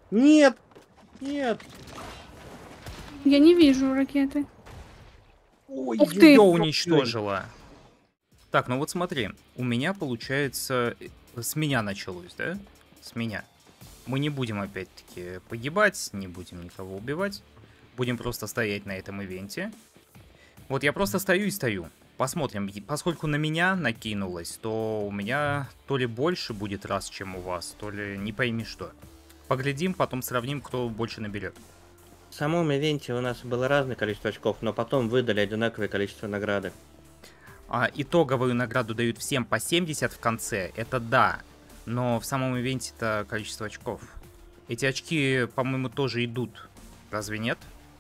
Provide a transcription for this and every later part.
Нет! Нет! Я не вижу ракеты. Ой, Ух Ее ты! ой. уничтожила. Так, ну вот смотри. У меня, получается, с меня началось, да? С меня. Мы не будем, опять-таки, погибать, не будем никого убивать. Будем просто стоять на этом ивенте. Вот я просто стою и стою. Посмотрим. Поскольку на меня накинулось, то у меня то ли больше будет раз, чем у вас, то ли не пойми что. Поглядим, потом сравним, кто больше наберет. В самом ивенте у нас было разное количество очков, но потом выдали одинаковое количество награды. А итоговую награду дают всем по 70 в конце, это да. Но в самом ивенте-то количество очков. Эти очки, по-моему, тоже идут. Разве нет?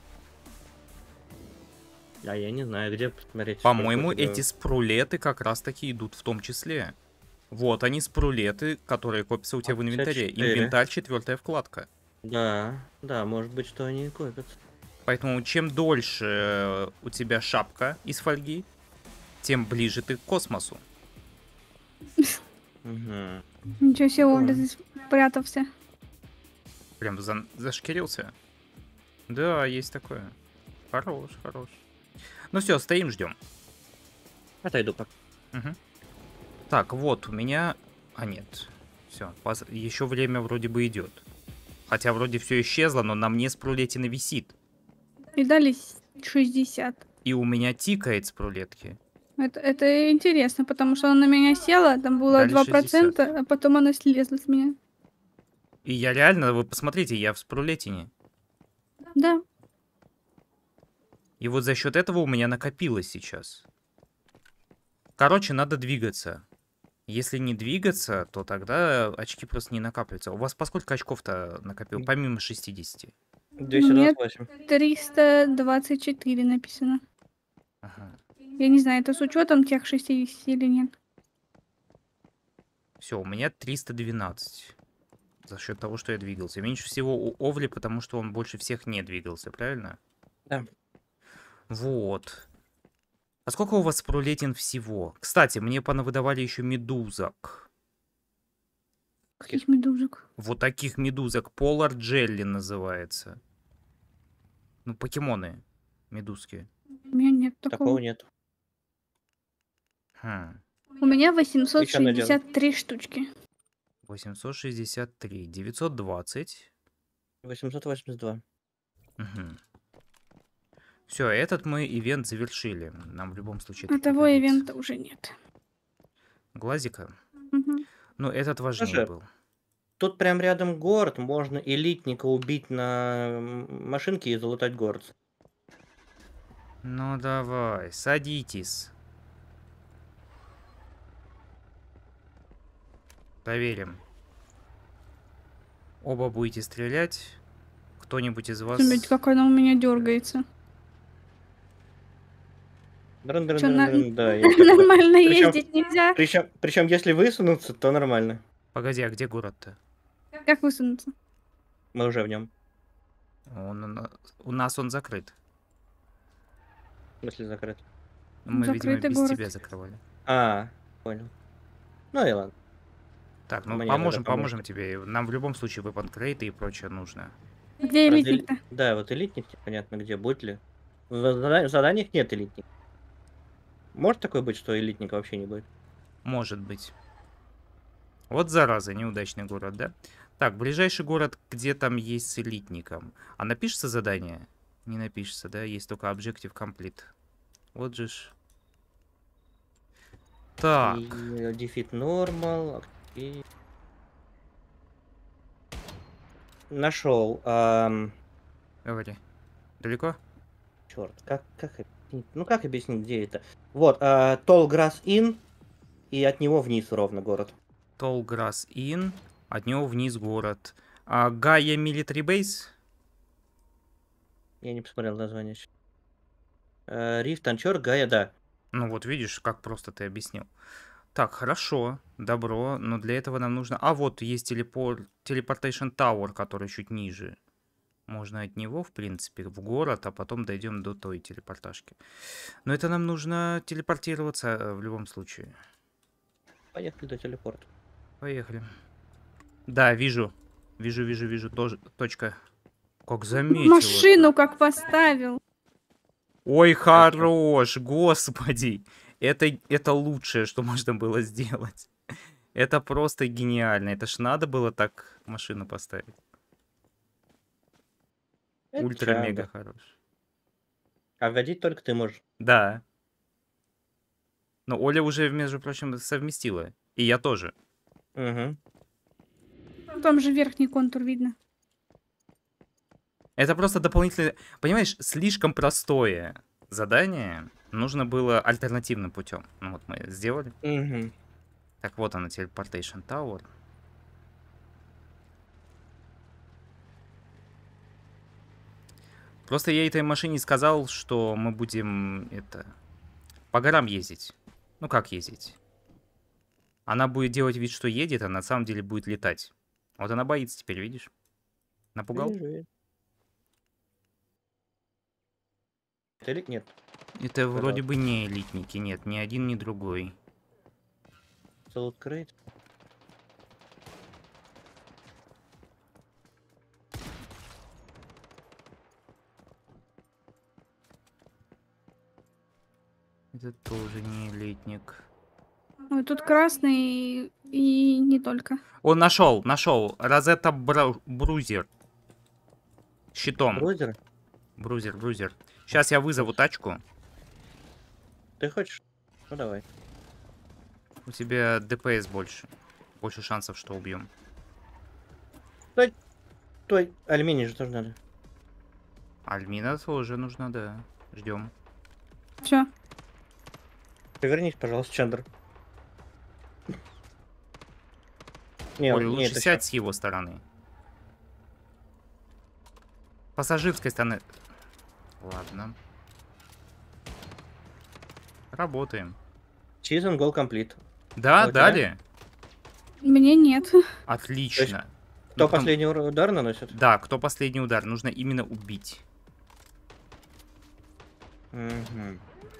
А я не знаю, где посмотреть, сколько у По-моему, тебя... эти спрулеты как раз-таки идут в том числе. Вот они, спрулеты, которые копятся у тебя в инвентаре. 54. Инвентарь, 4-я вкладка. Да, да, может быть, что они и копятся. Поэтому чем дольше у тебя шапка из фольги, тем ближе ты к космосу. Угу. Ничего себе, Оля, Прикольно. здесь прятался. Прям зашкирился. Да, есть такое. Хорош, хорош. Ну все, стоим, ждем. Отойду пока. Угу. Так, вот, у меня... А, нет. Все, еще время вроде бы идет. Хотя вроде все исчезло, но на мне спрулетина висит. И дали 60. И у меня тикает спрулетки. Это интересно, потому что она на меня села, там было Дали 60. 2%, а потом она слезла с меня. И я реально, вы посмотрите, я в спрулетине. Да. И вот за счет этого у меня накопилось сейчас. Короче, надо двигаться. Если не двигаться, то тогда очки просто не накапливаются. У вас по сколько очков-то накопил, помимо 60? У меня 228. 324 написано. Ага. Я не знаю, это с учетом тех 60 или нет. Все, у меня 312. За счет того, что я двигался. Меньше всего у Овли, потому что он больше всех не двигался, правильно? Да. Вот. А сколько у вас пролетен всего? Кстати, мне понавыдавали еще медузок. Каких медузок? Вот таких медузок. Polar Jelly называется. Ну, покемоны. Медузки. У меня нет Такого такого. нет. Хм. У меня Еще она делает. 863 штучки. 863. 920. 882. Угу. Все, этот мы ивент завершили. Нам в любом случае А это того пригодится. ивента уже нет. Глазика. Мгм. Ну, этот важнее Слушай, был. тут прям рядом город, можно элитника убить на машинке и залутать город. Ну, давай, садитесь. Проверим. Оба будете стрелять. Кто-нибудь из вас... Смотрите, как она у меня дергается. Что, Дрын-дрын-дрын-дрын, да, есть такое. нормально Причем, ездить нельзя? причем, если высунуться, то нормально. Погоди, а где город-то? Как высунуться? Мы уже в нем. У нас он закрыт. В смысле закрыт. Мы, видимо, Закрытый без город. тебя закрывали. А, понял. Ну и ладно. Так, ну Мне тогда поможем поможет. тебе. Нам в любом случае веб-анкрейты и прочее нужно. Где Правда, элитник-то? да, вот элитник, непонятно где, будет ли. В заданиях нет элитника. Может такое быть, что элитника вообще не будет? Может быть. Вот зараза, неудачный город, да? Так, ближайший город, где там есть с элитником. А напишется задание? Не напишется, да? Есть только Objective Complete. Вот же ж. Так. И дефит нормал. Нашел. Говори. Далеко? Черт, как объяснить? Ну как объяснить, где это? Вот, Tall Grass Inn, и от него вниз ровно город. Tallgrass Inn. От него вниз город. А Gaia Military Base? Я не посмотрел название. Рифт, Анчор, Гая, да. Ну вот видишь, как просто ты объяснил. Так, хорошо, добро, но для этого нам нужно... А вот есть Teleportation Tower, который чуть ниже. Можно от него, в принципе, в город, а потом дойдем до той телепортажки. Но это нам нужно телепортироваться в любом случае. Поехали до телепорта. Поехали. Да, вижу. Вижу, вижу, вижу. Тоже точка. Как заметил. Машину как поставил. Ой, хорош, господи. Это лучшее, что можно было сделать. Это просто гениально. Это ж надо было так машину поставить. Это Ультра-мега чудо. хорош. А водить только ты можешь. Да. Но Оля уже, между прочим, совместила. И я тоже. Угу. Там же верхний контур видно. Это просто дополнительное... Понимаешь, слишком простое задание. Нужно было альтернативным путем. Ну вот мы сделали. Угу. Так вот она, Teleportation Tower. Просто я этой машине сказал, что мы будем по горам ездить. Ну как ездить? Она будет делать вид, что едет, а на самом деле будет летать. Вот она боится теперь, видишь? Напугал? Это элит? Нет. Это вроде бы не элитники, нет, ни один, ни другой. Салут крейт. Это тоже не элитник. Ой, тут красный и не только. Он нашел. Розетта Брузер. Щитом. Брузер? Брузер. Сейчас я вызову тачку. Ты хочешь? Ну давай. У тебя ДПС больше. Больше шансов, что убьем. Той алюминий же тоже надо. Альмина тоже нужна, да. Ждем. Все. Повернись, пожалуйста, Чандр. Не, Оль, не, лучше это сядь с его стороны. Пассажирской стороны. Ладно. Работаем. Season Goal Complete. Да, А у тебя? дали. Мне нет. Отлично. Кто Ну, последний удар наносит? Да, кто последний удар. Нужно именно убить. Угу.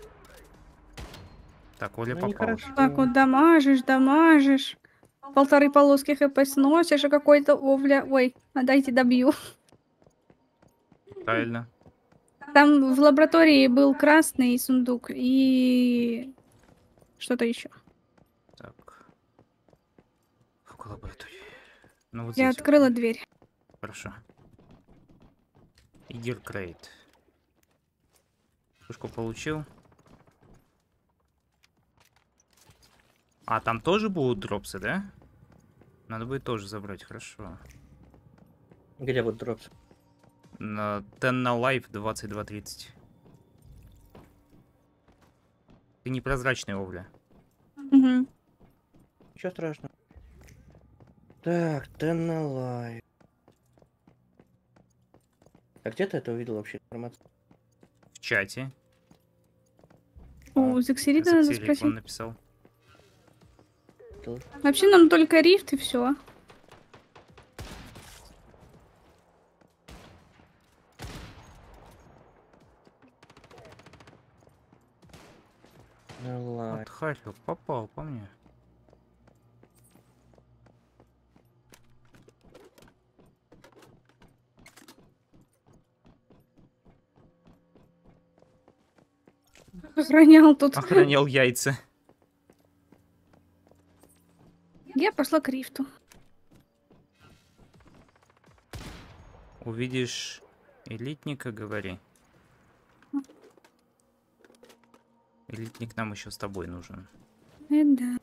Так, Оля Ну, попал. нехорошо. Так вот дамажишь. Полторы полоски хп сносишь, а какой-то овля. Ой, а дайте добью. Правильно. Там в лаборатории был красный сундук и что-то еще. Так. В лаборатории. Ну вот Я здесь. открыла дверь. Хорошо. Игер Крейт. Пушку получил. А, там тоже будут дропсы, да? Надо будет тоже забрать, хорошо. Где вот дропс? На Ten на Life 22:30. Ты непрозрачный, Овля. Угу. Ничего страшного. Так, Tenalive. А где ты это увидел вообще информацию? В чате. У Зексерида надо Заксерик он спросить. написал. Вообще нам только рифт и все. Tenalive. Вот Харьков попал по мне. Охранял тут. Охранял яйца. Я пошла к рифту. Увидишь элитника, говори. Элитник нам еще с тобой нужен. Да.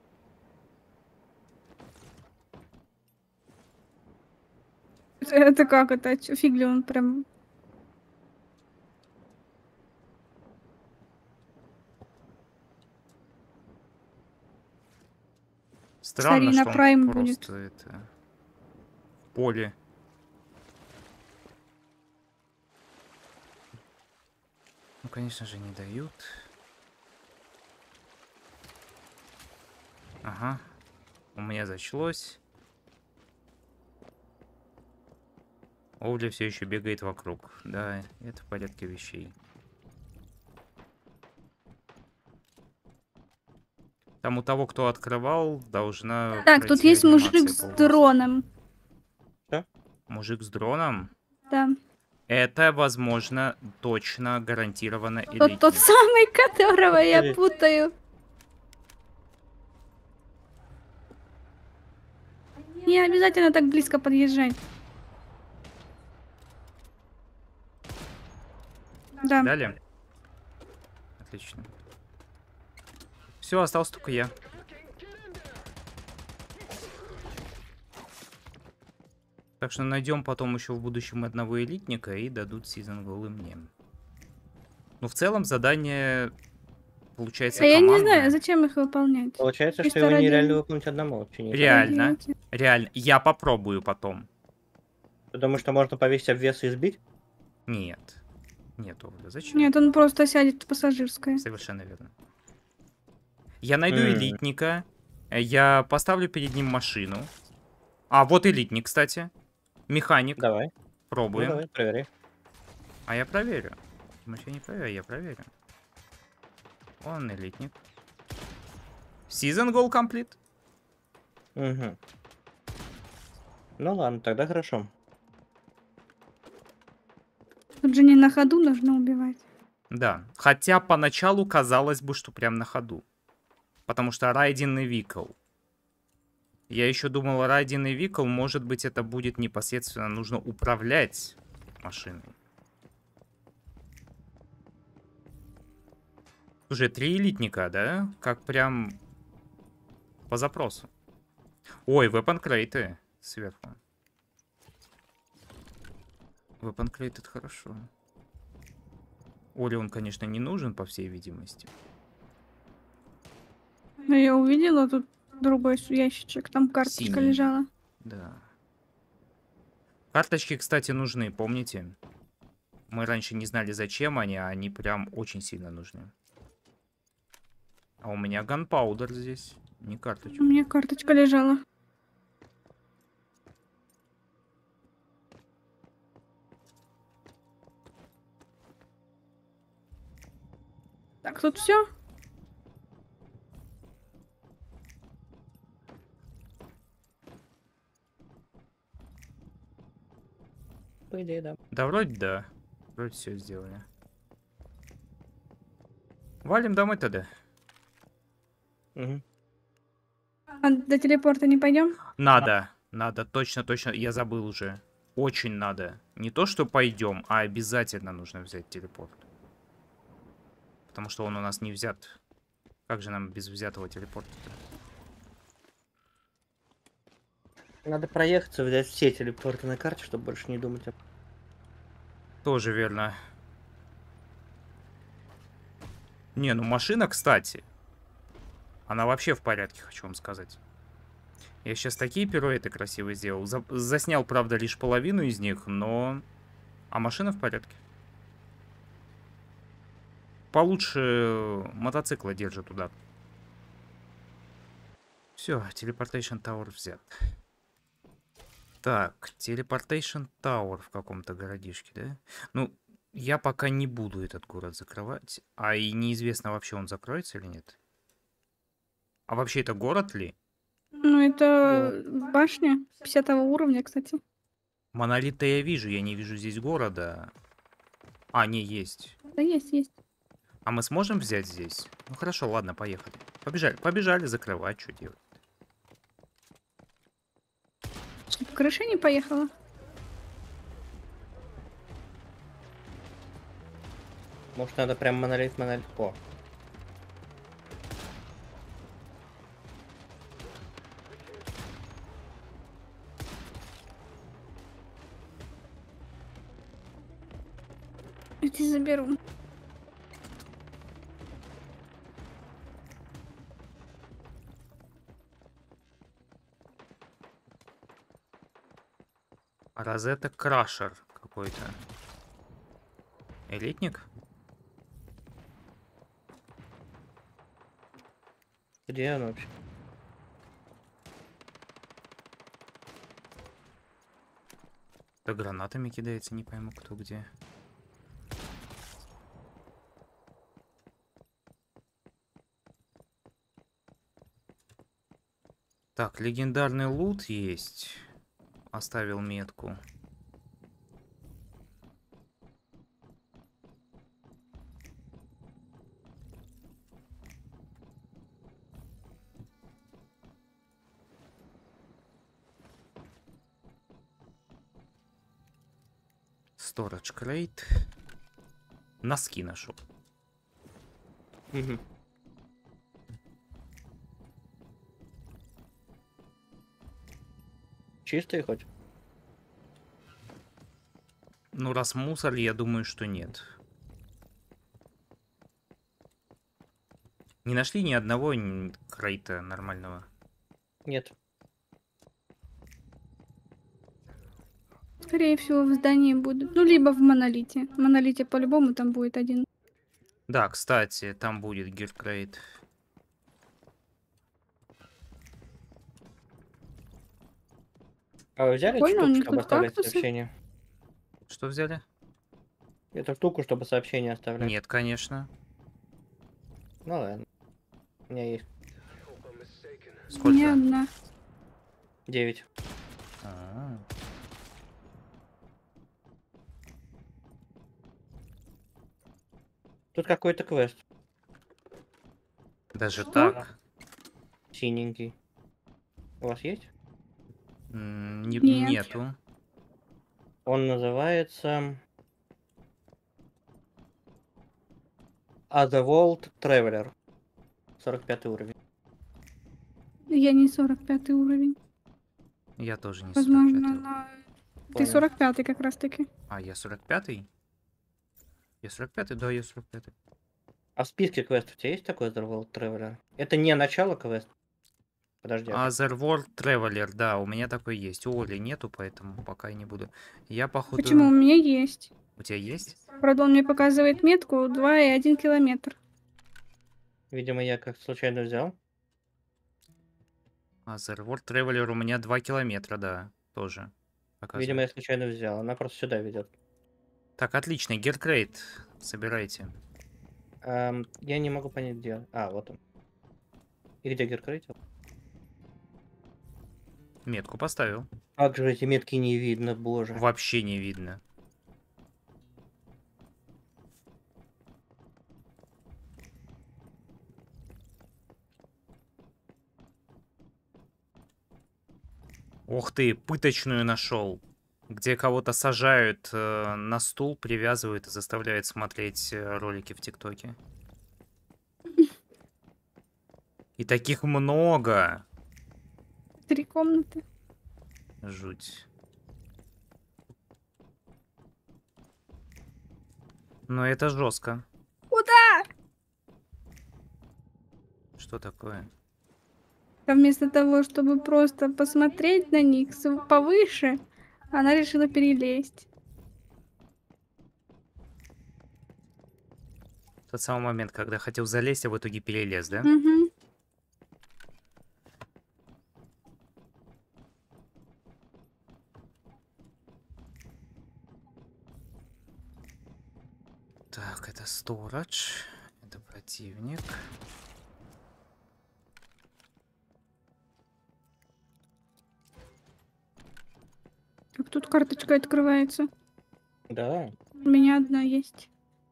Это как это? Фиг ли он прям... Странно, Смотри, на что он Prime просто это... в поле. Ну, конечно же, не дают. Ага. У меня зачлось. Овля все еще бегает вокруг. Да, это в порядке вещей. Там у того, кто открывал, должна... Так, тут пройти есть мужик анимация с полностью. дроном. Мужик с дроном. Да. Это, возможно, точно, гарантированно Тот элитник. самый, которого я Или- путаю. Не обязательно так близко подъезжать. Да. Далее. Отлично. Все, остался только я. Так что найдем потом еще в будущем одного элитника и дадут сезон голы мне. Ну, в целом, задание получается А я не командное. знаю, зачем их выполнять. Получается, что Чисто его ради- нереально выполнить одному. Вообще не Реально, Ради этих. реально. Я попробую потом. Потому что можно повесить обвес и сбить. Нет. Нет, Оля, зачем? Нет, он просто сядет в пассажирское. Совершенно верно. Я найду М. элитника. Я поставлю перед ним машину. А, вот элитник, кстати. Механик. Давай. Ну, Пробуем. давай, проверяй. А я проверю. Мы еще не проверю, я проверю. Он элитник. Season goal complete. Угу. Ну ладно, тогда хорошо. Тут же не на ходу должно убивать. Да. Хотя поначалу казалось бы, что прям на ходу. Потому что Riding Vehicle. Я еще думал, Riding Vehicle, может быть, это будет непосредственно нужно управлять машиной. Слушай, 3 элитника, да? Как прям по запросу. Ой, weapon crate сверху. Weapon crate это хорошо. Оле он, конечно, не нужен, по всей видимости. Но я увидела тут другой ящичек, там карточка Синий. лежала. Да. Карточки, кстати, нужны, помните? Мы раньше не знали, зачем они, а они прям очень сильно нужны. А у меня ганпаудер здесь, не У карточка. меня карточка лежала. Так, тут все. По идее, да. Да, вроде да. Вроде все сделали. Валим домой тогда. Угу. А до телепорта не пойдем? Надо, надо, точно, точно, я забыл уже. Очень надо. Не то, что пойдем, а обязательно нужно взять телепорт. Потому что он у нас не взят. Как же нам без взятого телепорта-то? Надо проехаться, взять все телепорты на карте, чтобы больше не думать об... Тоже верно. Не, ну машина, кстати. Она вообще в порядке, хочу вам сказать. Я сейчас такие пируэты красивые сделал. Заснял, правда, лишь половину из них, но... А машина в порядке. Получше мотоцикла держит туда. Все, Teleportation Tower взят. Так, Teleportation Tower в каком-то городишке, да? Ну, я пока не буду этот город закрывать. А и неизвестно, вообще он закроется или нет. А вообще это город ли? Ну, это башня 50 уровня, кстати. Монолит-то я вижу, я не вижу здесь города. А, не, есть. Да, есть, есть. А мы сможем взять здесь? Ну хорошо, ладно, поехали. Побежали, побежали закрывать, что делать? Чтоб крыша не поехала. Может, надо прям монолит. О, Я тебя заберу. Розетта Крашер какой-то. Элитник? где он вообще? Да гранатами кидается, не пойму кто где. Так, легендарный лут есть. Оставил метку. Storage crate. Носки нашел. Мгм. Чистые хоть? Ну, раз мусор, я думаю, что нет. Не нашли ни одного крейта нормального. Нет. Скорее всего, в здании будут. Ну, либо в монолите. В монолите по-любому там будет один. Да, кстати, там будет гиркрейт. А вы взяли Прикольно, у штуку, них чтобы тут оставлять кактусы. сообщения? Что взяли? Эту штуку, чтобы сообщения оставлять? Нет, конечно. Ну ладно. У меня есть Сколько? Не одна. 9. А, Тут какой-то квест. даже Что? так? Синенький. У вас есть? Нет. Нету. Он называется Otherworld Traveler. 45 уровень. Я не 45 уровень. Я тоже не Возможно, 45-й. она... Ты Понял. 45 как раз таки. А, я 45-й? Я 45-й? Да, я 45-й. А в списке квестов у тебя есть такой Otherworld Traveler? Это не начало квеста. Подожди. Otherworld Traveler, да, у меня такой есть. У Оли нету, поэтому пока и не буду. Я, походу... Почему? У меня есть. У тебя есть? Правда, он мне показывает метку 2,1 километр. Видимо, я как случайно взял. Otherworld Traveler у меня 2 километра, да, тоже. Показывает. Видимо, я случайно взял. Она просто сюда ведет. Так, отлично, гиркрейт. Собирайте. Я не могу понять, где он. А, вот он. И где Геркрейтил? Метку поставил. Как же эти метки не видно, боже. Вообще не видно. Ух ты, пыточную нашел. Где кого-то сажают на стул, привязывают и заставляют смотреть ролики в ТикТоке. И таких много. 3 комнаты. Жуть. Но это жестко. Куда? Что такое? А вместо того, чтобы просто посмотреть на них повыше, она решила перелезть. Тот самый момент, когда хотел залезть, а в итоге перелез, да? Угу. Так, это storage. Это противник. Как тут карточка открывается? Да. У меня одна есть.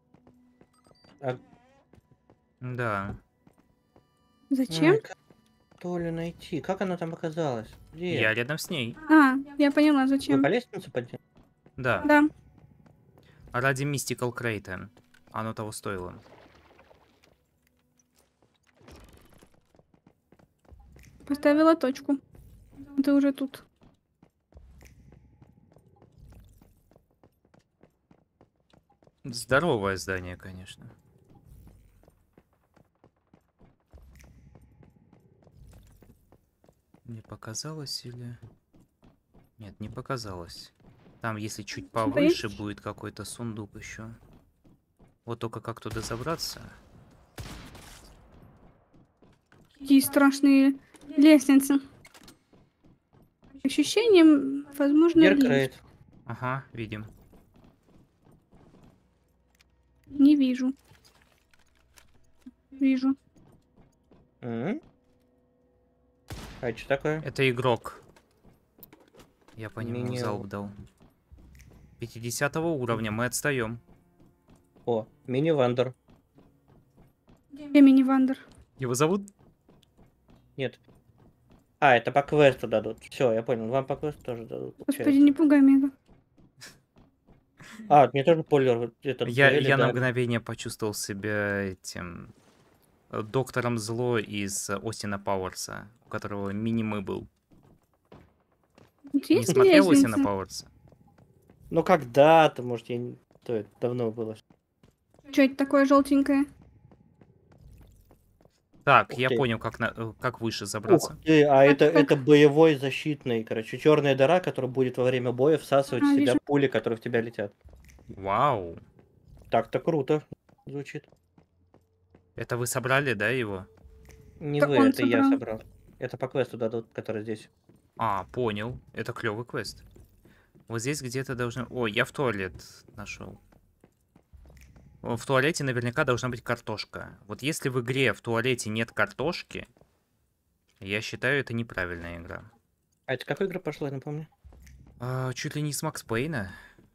Да. Зачем? Ой, как то ли найти? Как она там оказалась? Где? Я рядом с ней. А, я поняла, Вы зачем. по лестнице подняли? Да. Да. Ради Mystical Crate. Оно того стоило. Поставила точку. Ты уже тут. Здоровое здание, конечно. Мне показалось или... Нет, не показалось. Там, если чуть Что-то повыше, есть? будет какой-то сундук еще. Вот только как туда забраться? Какие страшные лестницы. Ощущением, возможно, лифт. Геркрейт. Ага, видим. Не вижу. Вижу. А что такое? Это игрок. Я по нему Мини- залп дал. 50 уровня, мы отстаем. О, мини-вандер. Где мини-вандер? Его зовут? Нет. А, это по квесту дадут. Все, я понял. Вам по квесту тоже дадут. Господи, не пугай меня. Мне тоже полер этот дуэли Я на дали. мгновение почувствовал себя этим доктором Зло из Остина Пауэрса, у которого мини-мы был. Вот Не есть смотрел Остина лестница? Пауэрса? Ну когда-то, может, я не... То это давно было. Что это такое желтенькое? Так, Ух я ты. понял, как выше Ух забраться. ты, Как, это как? боевой защитный, короче, черная дыра, которая будет во время боя всасывать в себя Вижу. пули, которые в тебя летят. Вау. Так-то круто звучит. Это вы собрали, да, его? Не Это вы, он это я собрал. собрал. Это по квесту дадут, который здесь. А, понял. Это клевый квест. Вот здесь где-то должны... О, я в туалет нашел. В туалете наверняка должна быть картошка. Вот если в игре в туалете нет картошки, я считаю, это неправильная игра. А это какой игра пошла, я напомню? Чуть ли не с Макс Пейна.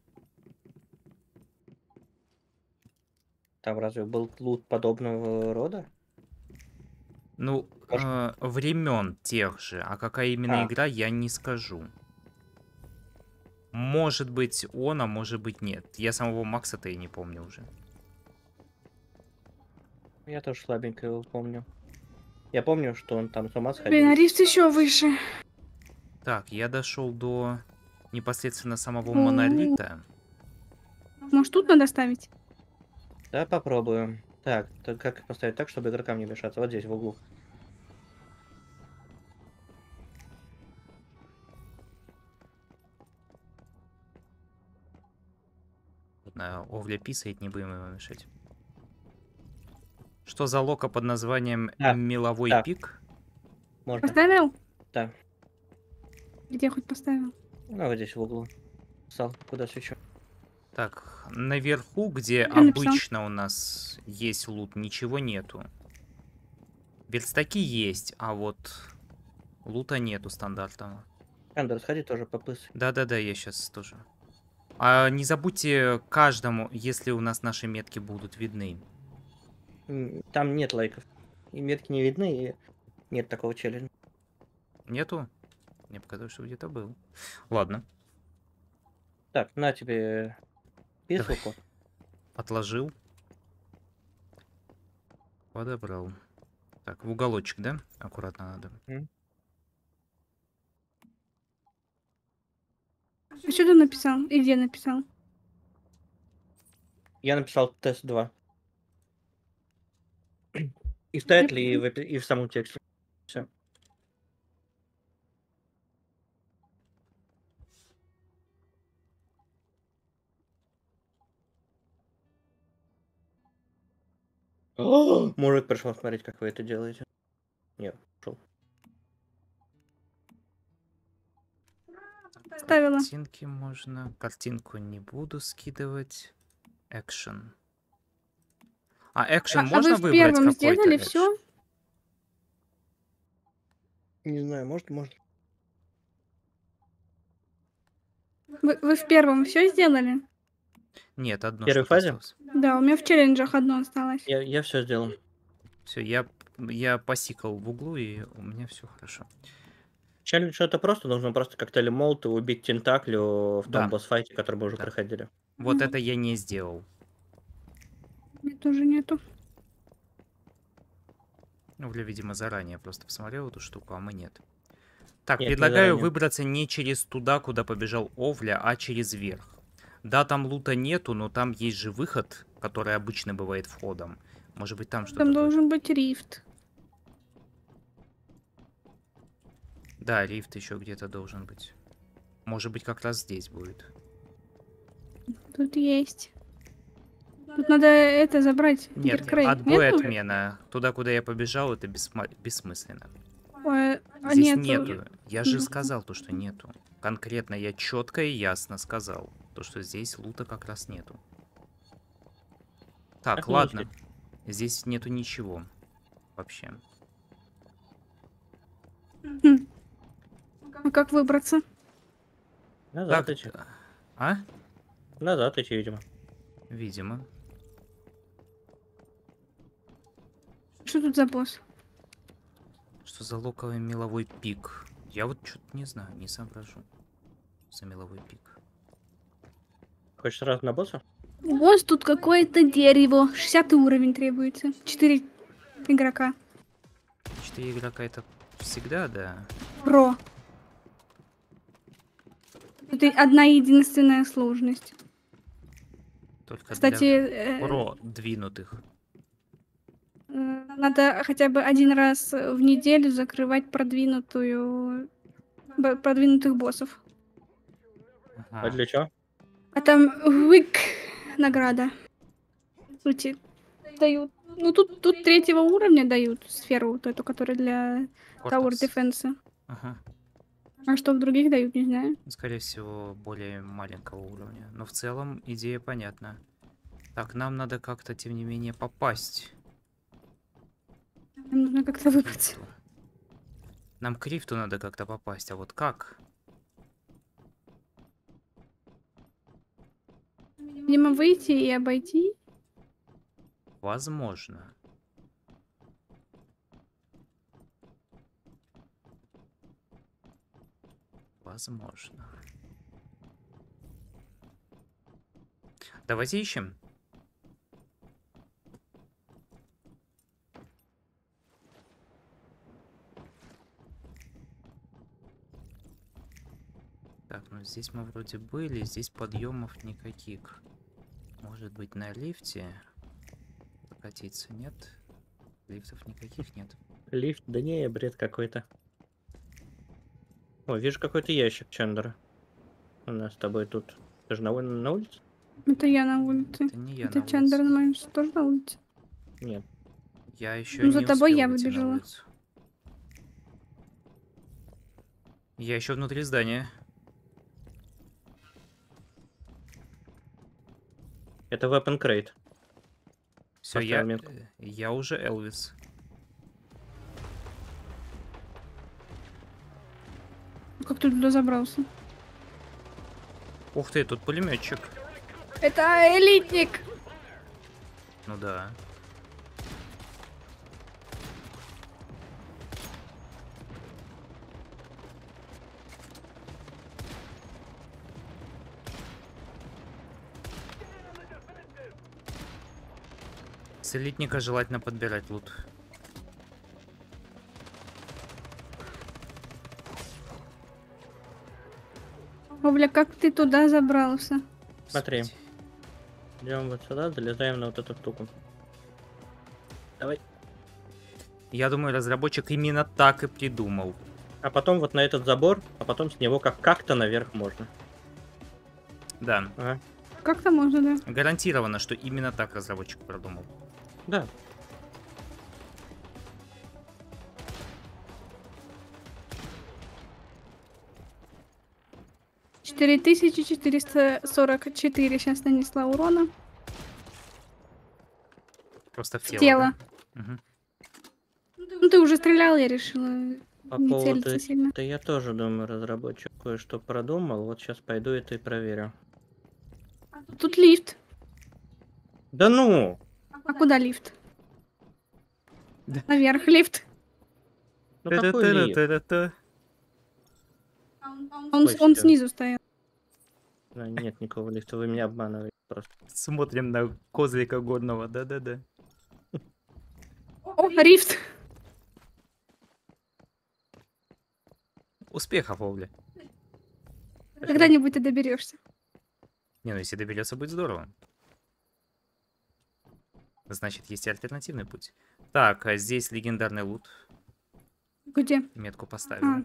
Там разве был лут подобного рода? Ну, Может... времен тех же. А какая именно А, игра, я не скажу. Может быть он, а может быть нет. Я самого Макса-то и не помню уже. я тоже слабенько его помню. Я помню, что он там с ума Блин, а сходил. рифт еще выше. Так, я дошел до непосредственно самого У-у-у. монолита. Может, тут надо ставить? Да, попробуем. Так, как поставить так, чтобы игрокам не мешаться? Вот здесь, в углу. Ладно, Овля писает, не будем ему мешать. Что за лока под названием Да, Меловой да, пик? можно. Поставил? Да. Где хоть поставил? Ну, вот здесь в углу. Сал, куда свечу? Так, наверху, где Я написал. обычно у нас есть лут, ничего нету. Верстаки есть, а вот лута нету стандартного. Эндер, сходи тоже попыс. Да-да-да, я сейчас тоже. А не забудьте каждому, если у нас наши метки будут видны. Там нет лайков. И метки не видны, и нет такого челленджа. Нету? Мне показалось, что где-то был. Ладно, Так, на тебе давай. писалку. Отложил. Подобрал. Так, в уголочек, да? Аккуратно надо. А что ты написал? И где написал? Я написал тест 2. И в Я тайтле, и в самом тексте. Все. Мужик пришел смотреть, как вы это делаете. Нет, ушел. поставила. Картинки можно. Картинку не буду скидывать. Экшен. А экшен А вы можно в выбрать первом какой-то сделали экшен? все? Не знаю, может. Вы в первом все сделали? Нет, одно В первой что-то фазе осталось. Да, у меня в челленджах одно осталось. я все сделал. Все, я посикал в углу, и у меня все хорошо. Челлендж это просто, нужно просто коктейлем молота убить тентаклю в том Да, босс-файте, который мы уже да. проходили. Вот это я не сделал. Мне тоже нету. Овля, видимо, заранее просто посмотрел эту штуку, а мы нет. Так, Нет, не предлагаю заранее. выбраться не через туда, куда побежал Овля, а через верх. Да, там лута нету, но там есть же выход, который обычно бывает входом. Может быть, там что-то Там будет. должен быть рифт. Да, рифт еще где-то должен быть. Может быть, как раз здесь будет. Тут есть. Тут надо это забрать. Нет, Геркрей. отбой Нету? отмена. Туда, куда я побежал, это бессмысленно. Ой, а Здесь нету. нету. Я же сказал то, что нету. Конкретно я четко и ясно сказал. То, что здесь лута как раз нету. Так, Так не ладно. ищет. Здесь нету ничего. Вообще. Хм. А как выбраться? Назад Так, идти. а? Назад идти, видимо. Видимо. Что тут за босс? Что за локовый меловой пик? Я вот что-то не знаю, не соображу. За меловой пик. Хочешь сразу на босса? Вот тут какое-то дерево. 60 уровень требуется. 4 игрока. 4 игрока это всегда, да. Про. Тут и одна единственная сложность. Только Кстати, для продвинутых. надо хотя бы один раз в неделю закрывать продвинутых боссов. А Ага. для чего? А там вык награда. Сути дают. Ну тут 3-го уровня дают сферу вот эту, которая для Tower Кортекс. Defense. Ага. А что в других дают, не знаю. Скорее всего, более маленького уровня. Но в целом идея понятна. Так, нам надо как-то, тем не менее, попасть. Нам нужно как-то к выбраться. Рифту. Нам к Рифту надо как-то попасть, а вот как? Видимо, выйти и обойти. Возможно. Возможно. Давайте ищем. Так, ну здесь мы вроде были, здесь подъемов никаких. Может быть, на лифте прокатиться? Нет? Лифтов никаких нет. Лифт? Да не, бред какой-то. О, вижу какой-то ящик Чендера. У нас с тобой тут. Ты же на улице? Это я на улице. Это не я Это на Чандер улице. на моем тоже на улице. Нет. Я еще Ну, за не тобой успел я выйти на выбежала. улицу. Я еще внутри здания. Это Weapon Crate. Все, Поставил метку. я уже Элвис. Как ты туда забрался? Ух ты, тут пулеметчик. Это элитник! Ну да. С элитника желательно подбирать лут. О, бля, как ты туда забрался? Смотри. Господи. Идем вот сюда, залезаем на вот эту штуку. Давай. Я думаю, разработчик именно так и придумал. А потом вот на этот забор, а потом с него как-то наверх можно. Да. Ага. Как-то можно, да. Гарантированно, что именно так разработчик продумал. Да. Четыре 4444 сейчас нанесла урона. Просто в В тело. тело. Да? Мгм. Ну ты уже стрелял, я решила По не поводу целиться сильно. это я тоже думаю, разработчик кое-что продумал. Вот сейчас пойду это и проверю. Тут лифт. Да ну! А куда лифт? Да. Наверх лифт. Ну какой лифт? Та-та-та-та-та. Он Слышите? снизу стоял. Да, нет никакого лифта, вы меня обманываете просто. Смотрим на козлика горного, да-да-да. О, лифт. Успехов, Овля. Когда-нибудь ты доберешься. Не, ну если доберется, будет здорово. Значит, есть и альтернативный путь. Так, а здесь легендарный лут. Где? Метку поставил.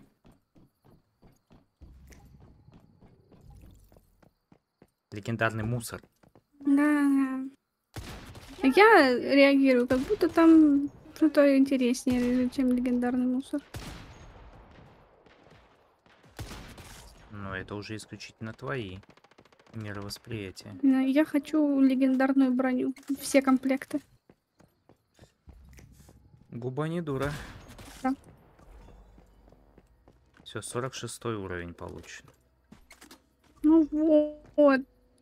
Легендарный мусор. Да. Я реагирую, как будто там что-то интереснее, чем легендарный мусор. Но это уже исключительно твои мировосприятия. Я хочу легендарную броню. Все комплекты. Губа не дура. Да. Все, 46 уровень получен. Ну вот.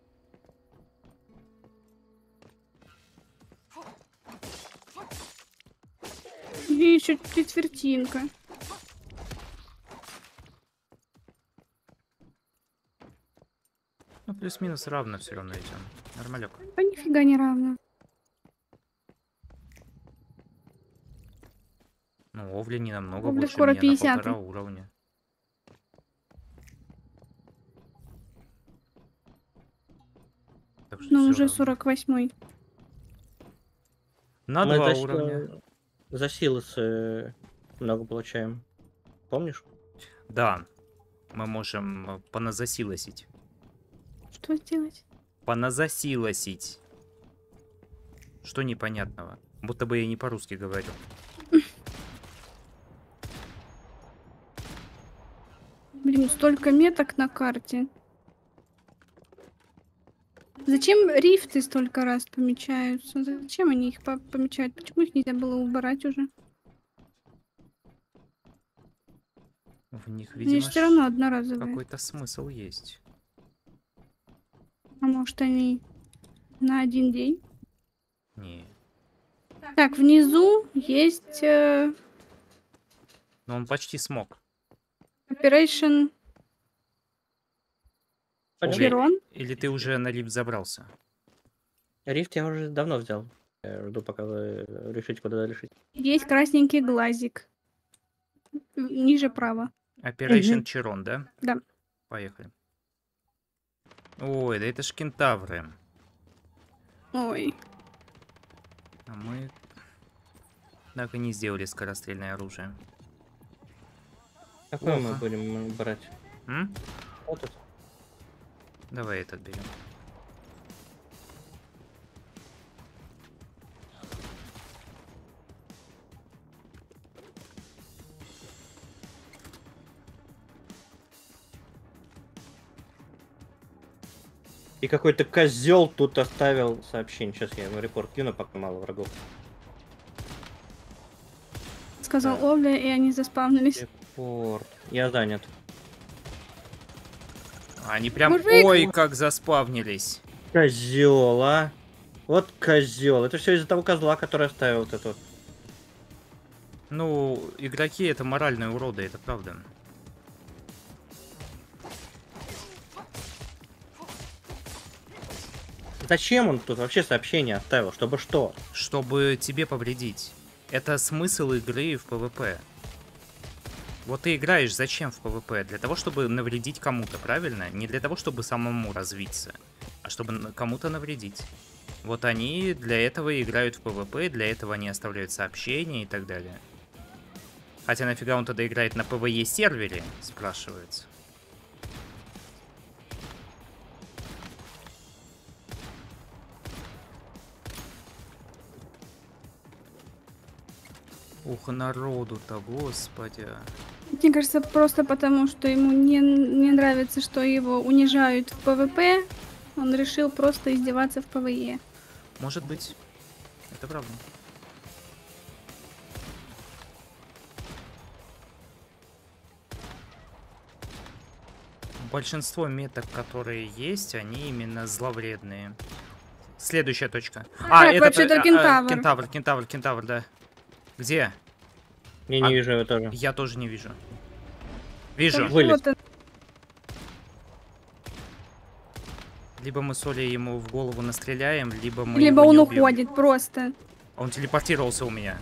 И еще четвертинка. Ну, Плюс-минус равно все равно идем. Нормалек. А нифига не равно. Ну, Овли не намного Овли больше скоро меня 50. на 1,5 уровня. Так что Ну, всё уже равно. 48-й. На Мы 2 уровня. за силосы много получаем. Помнишь? Да. Мы можем поназасилосить. Что сделать? Поназасилосить. Что непонятного? Будто бы я не по-русски говорю. Блин, столько меток на карте. Зачем рифты столько раз помечаются? Зачем они их помечают? Почему их нельзя было убрать уже? В них, Они видимо, же все равно одноразовые. какой-то смысл есть. А может они на один день? Не. Так, внизу есть Но он почти смог. Operation Пойдём. Chiron. Или ты уже на лифт забрался? Рифт я уже давно взял. Я жду, пока вы решите, куда решить. Есть красненький глазик. Ниже право. Operation Мгм. Chiron, да? Да. Поехали. Ой, да это ж кентавры. Ой. А мы так и не сделали скорострельное оружие. Какой мы Плохо. будем брать? М? Вот этот. Давай этот берем. И какой-то козел тут оставил сообщение. Сейчас я ему репорт кину, пока мало врагов. Сказал Да. Овля, и они заспавнились. Репорт. Я занят. Они прям, Мужик! ой, как заспавнились. Козел, а? Вот козел. Это все из-за того козла, который оставил вот это вот. Ну, игроки это моральные уроды, это правда. Зачем он тут вообще сообщение оставил? Чтобы что? Чтобы тебе повредить. Это смысл игры в PvP. Вот ты играешь зачем в PvP? Для того, чтобы навредить кому-то, правильно? Не для того, чтобы самому развиться, а чтобы кому-то навредить. Вот они для этого играют в PvP, для этого они оставляют сообщения и так далее. Хотя нафига он тогда играет на PvE сервере, спрашивается. Ух, народу-то, господи. Мне кажется, просто потому, что ему не нравится, что его унижают в ПВП, он решил просто издеваться в ПВЕ. Может быть, это правда. Большинство меток, которые есть, они именно зловредные. Следующая точка. Так, вообще-то кентавр. Кентавр, да. Где? Я не вижу его тоже. Я тоже не вижу. Вижу. Так Вылез. вот он. Либо мы с Олей ему в голову настреляем, либо мы Либо его он не убьем. уходит просто. Он телепортировался у меня.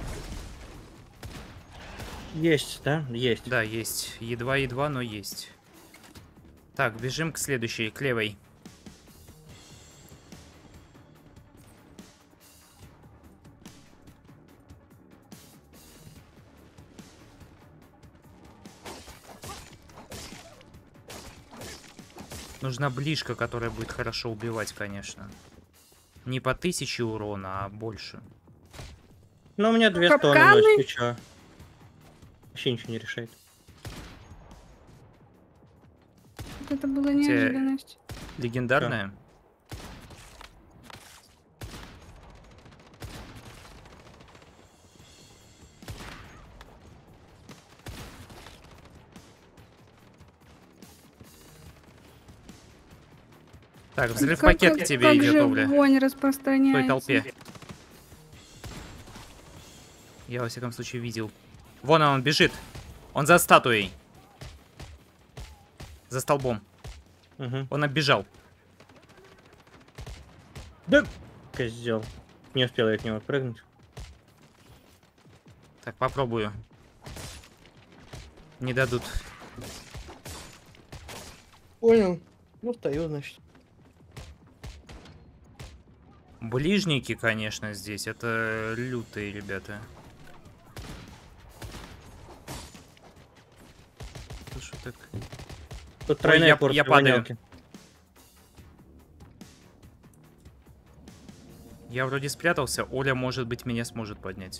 Есть, да? Есть. Да, есть. Едва-едва, но есть. Так, бежим к следующей, к левой. Нужна ближка, которая будет хорошо убивать, конечно. Не по 1000 урона, а больше. Ну, у меня 2 тонны Капканы? носит, ты чё? Вообще ничего не решает. Вот это была неожиданность. Легендарная. Так, взрыв пакет к тебе как идет, же Овля. вонь В той распространяется. толпе. Я, во всяком случае, видел. Вон он бежит. Он за статуей. За столбом. Угу. Он оббежал. Да, козел. Не успел я от него прыгнуть. Так, попробую. Не дадут. Понял. Ну, стою, значит. Ближники, конечно, здесь. Это лютые ребята. Слушай, так... Тут тройная я порция падаю. вонялки. Я вроде спрятался. Оля, может быть, меня сможет поднять.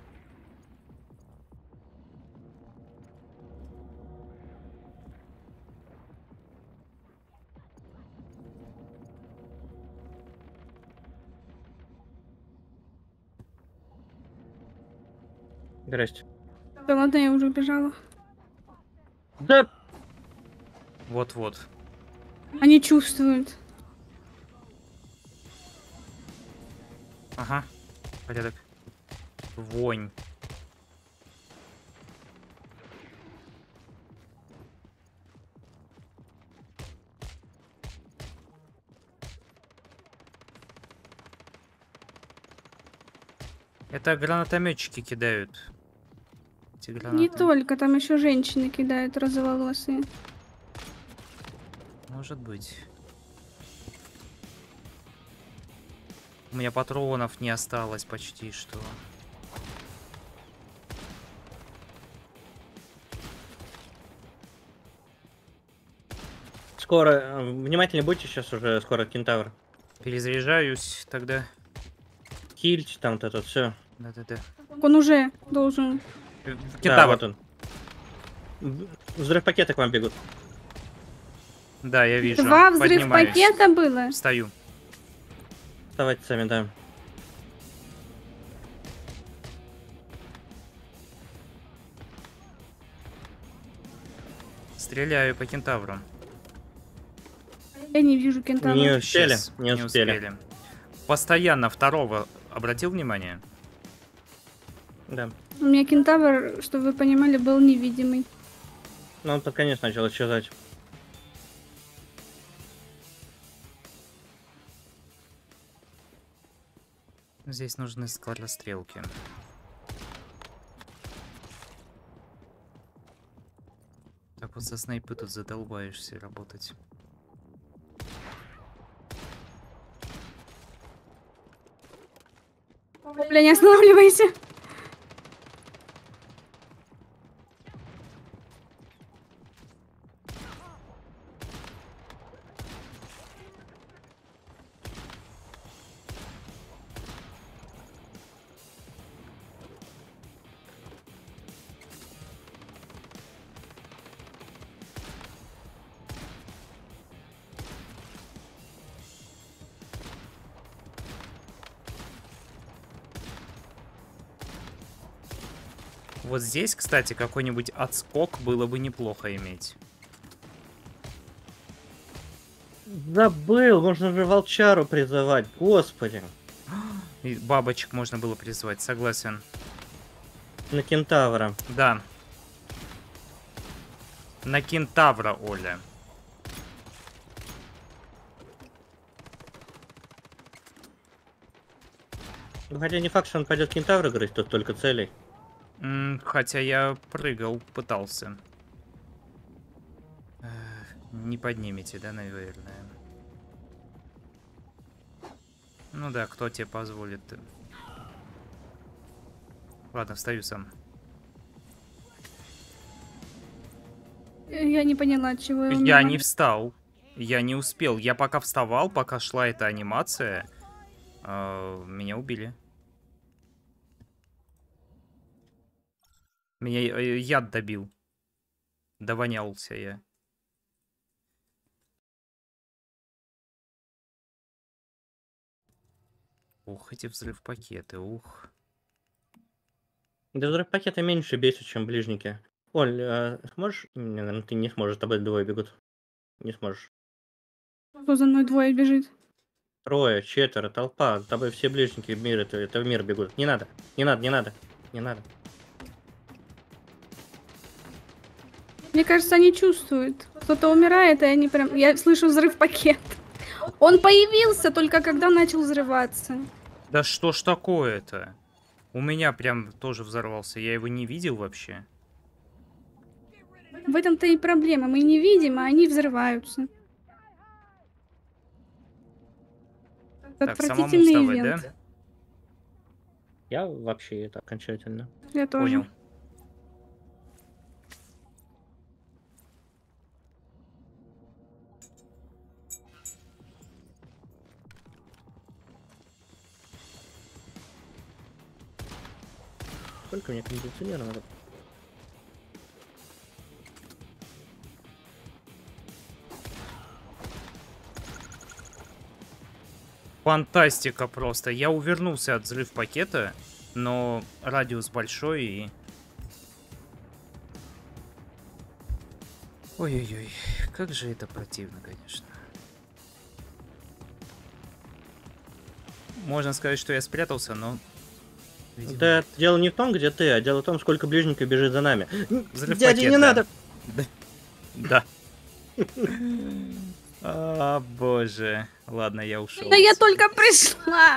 Здрасте. Да ладно, я уже убежала. Да. Вот-вот. Они чувствуют. Ага. Порядок. Вонь. Это гранатометчики кидают. Эти гранаты. Не только, там еще женщины кидают розоволосые. Может быть. У меня патронов не осталось почти что. Скоро. Внимательнее будьте, сейчас уже скоро кентавр. Перезаряжаюсь тогда. Кильч, там вот это все. Да-да-да. Он уже должен. Да, Кентавр. вот он. Взрыв пакета к вам бегут. Да, я вижу. Два взрыв Поднимаюсь. пакета было. Встаю. Вставайте сами, да. Стреляю по кентавру. Я не вижу кентавра. Не успели, Сейчас, не успели. Постоянно второго обратил внимание? Да. У меня кентавр, чтобы вы понимали, был невидимый. Но он под конец начал исчезать. Здесь нужны скорострелки. Так вот со снайпы тут задолбаешься работать. Бля, не останавливайся. Вот здесь, кстати, какой-нибудь отскок было бы неплохо иметь. Забыл, можно же волчару призывать, господи. И бабочек можно было призвать, согласен. На кентавра. Да. На кентавра, Оля. Ну, хотя не факт, что он пойдет кентавра грызть, тут только целей. Хотя я прыгал, пытался. Не поднимете, да, наверное? Ну да, кто тебе позволит? Ладно, встаю сам. Я не поняла, чего он Я меня- не встал. Я не успел. Я пока вставал, пока шла эта анимация, меня убили. Меня яд добил. Довонялся я. Ух, эти взрыв-пакеты, ух. Да взрыв пакета меньше бесит, чем ближники. Оль, сможешь? Не, наверное, ты не сможешь, с тобой двое бегут. Не сможешь. Кто за мной двое бежит? Трое, четверо, толпа. С тобой все ближники мира, это в мир бегут. Не надо, не надо, не надо, не надо. Мне кажется, они чувствуют. Кто-то умирает, и они прям... Я слышу взрыв пакет. Он появился только когда начал взрываться. Да что ж такое-то? У меня прям тоже взорвался. Я его не видел вообще. В этом-то и проблема. Мы не видим, а они взрываются. Так, самому Отвратительный вставать, ивент. да? Я вообще это окончательно. Я тоже. Понял. Сколько мне кондиционера надо? Фантастика просто. Я увернулся от взрыв пакета, но радиус большой и... Ой-ой-ой, как же это противно, конечно. Можно сказать, что я спрятался, но... видимо, Да, дело не в том, где ты, а дело в том, сколько ближников бежит за нами. взрыв Дядя, пакет, не да. надо! Да. А, боже. Ладно, я ушел. Да я только пришла.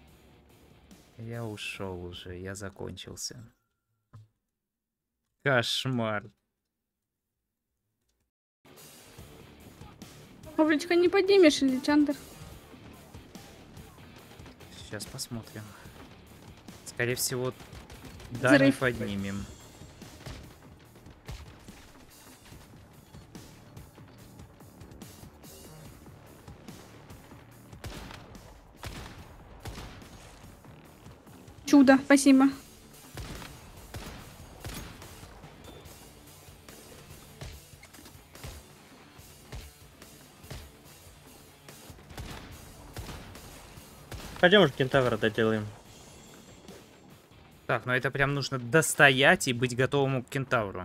Я ушел уже, я закончился. Кошмар. Павличка, не поднимешь или Чандр? Сейчас посмотрим. Скорее всего, да, не Взрыв. поднимем. Чудо, спасибо. Пойдем уже кентавра доделаем. Так, но это прям нужно достоять и быть готовым к кентавру.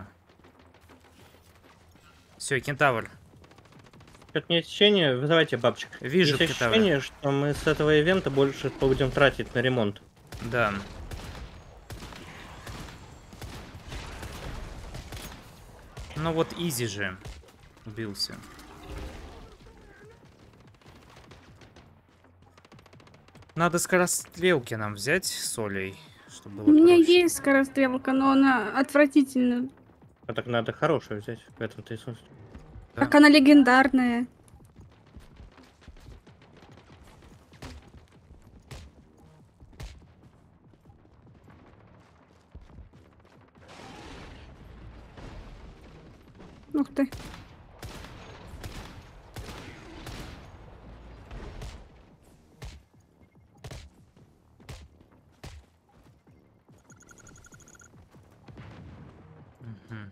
Все, кентавр. Что-то не ощущение, вызывайте бабчик. Вижу Есть кентавра. ощущение, что мы с этого ивента больше будем тратить на ремонт. Да. Ну вот изи же. Убился. Надо скорострелки нам взять с Олей, чтобы было У меня проще. есть скорострелка, но она отвратительная. А так надо хорошую взять в этом-то и суть. Да. Так она легендарная. Ух ты. Мгм.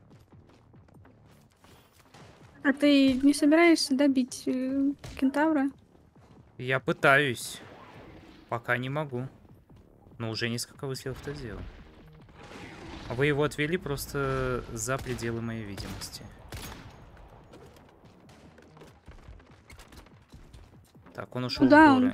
А ты не собираешься добить кентавра? Я пытаюсь. Пока не могу. Но уже несколько выстрелов это сделал. А вы его отвели просто за пределы моей видимости. Так, он ушел Куда в он? горы.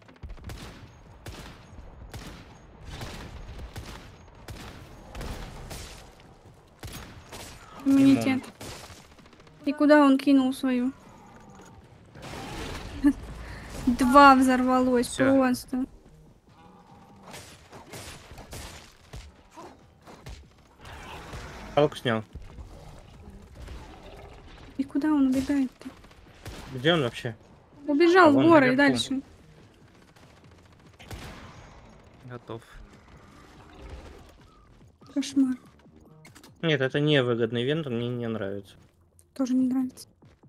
Иммунитет. И куда он кинул свою? Два взорвалось Всё. просто. Палку снял. И куда он убегает-то? Где он вообще? Убежал А в вон горы и наверху. дальше. Готов. Кошмар. Нет, это не выгодный ивент, он мне не нравится. Тоже не нравится.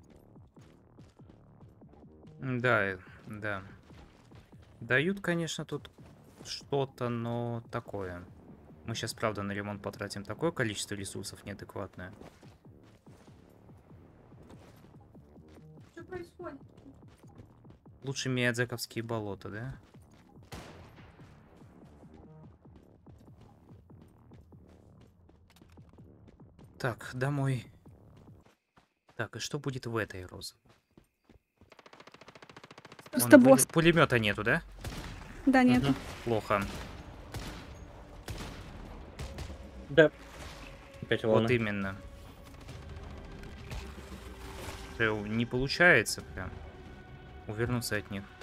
Да, да. Дают, конечно, тут что-то, но такое. Мы сейчас, правда, на ремонт потратим такое количество ресурсов неадекватное. Что происходит? Лучше Миядзаковские болота, да? Так, домой. Так, и что будет в этой розе? Просто босс. Пулемета нету, да? Да, нету. Мгм. Плохо. Да. Опять волны. Вот именно. Не получается прям. Увернуться от них.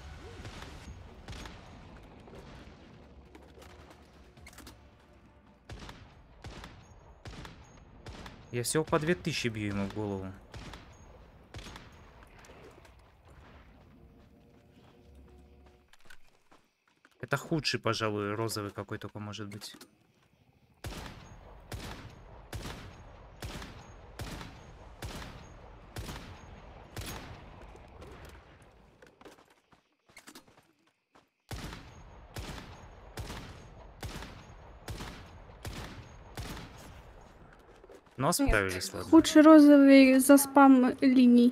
Я всего по 2000 бью ему в голову. Это худший, пожалуй, розовый какой только может быть. Но справились, ладно. Худший розовый за спам линий.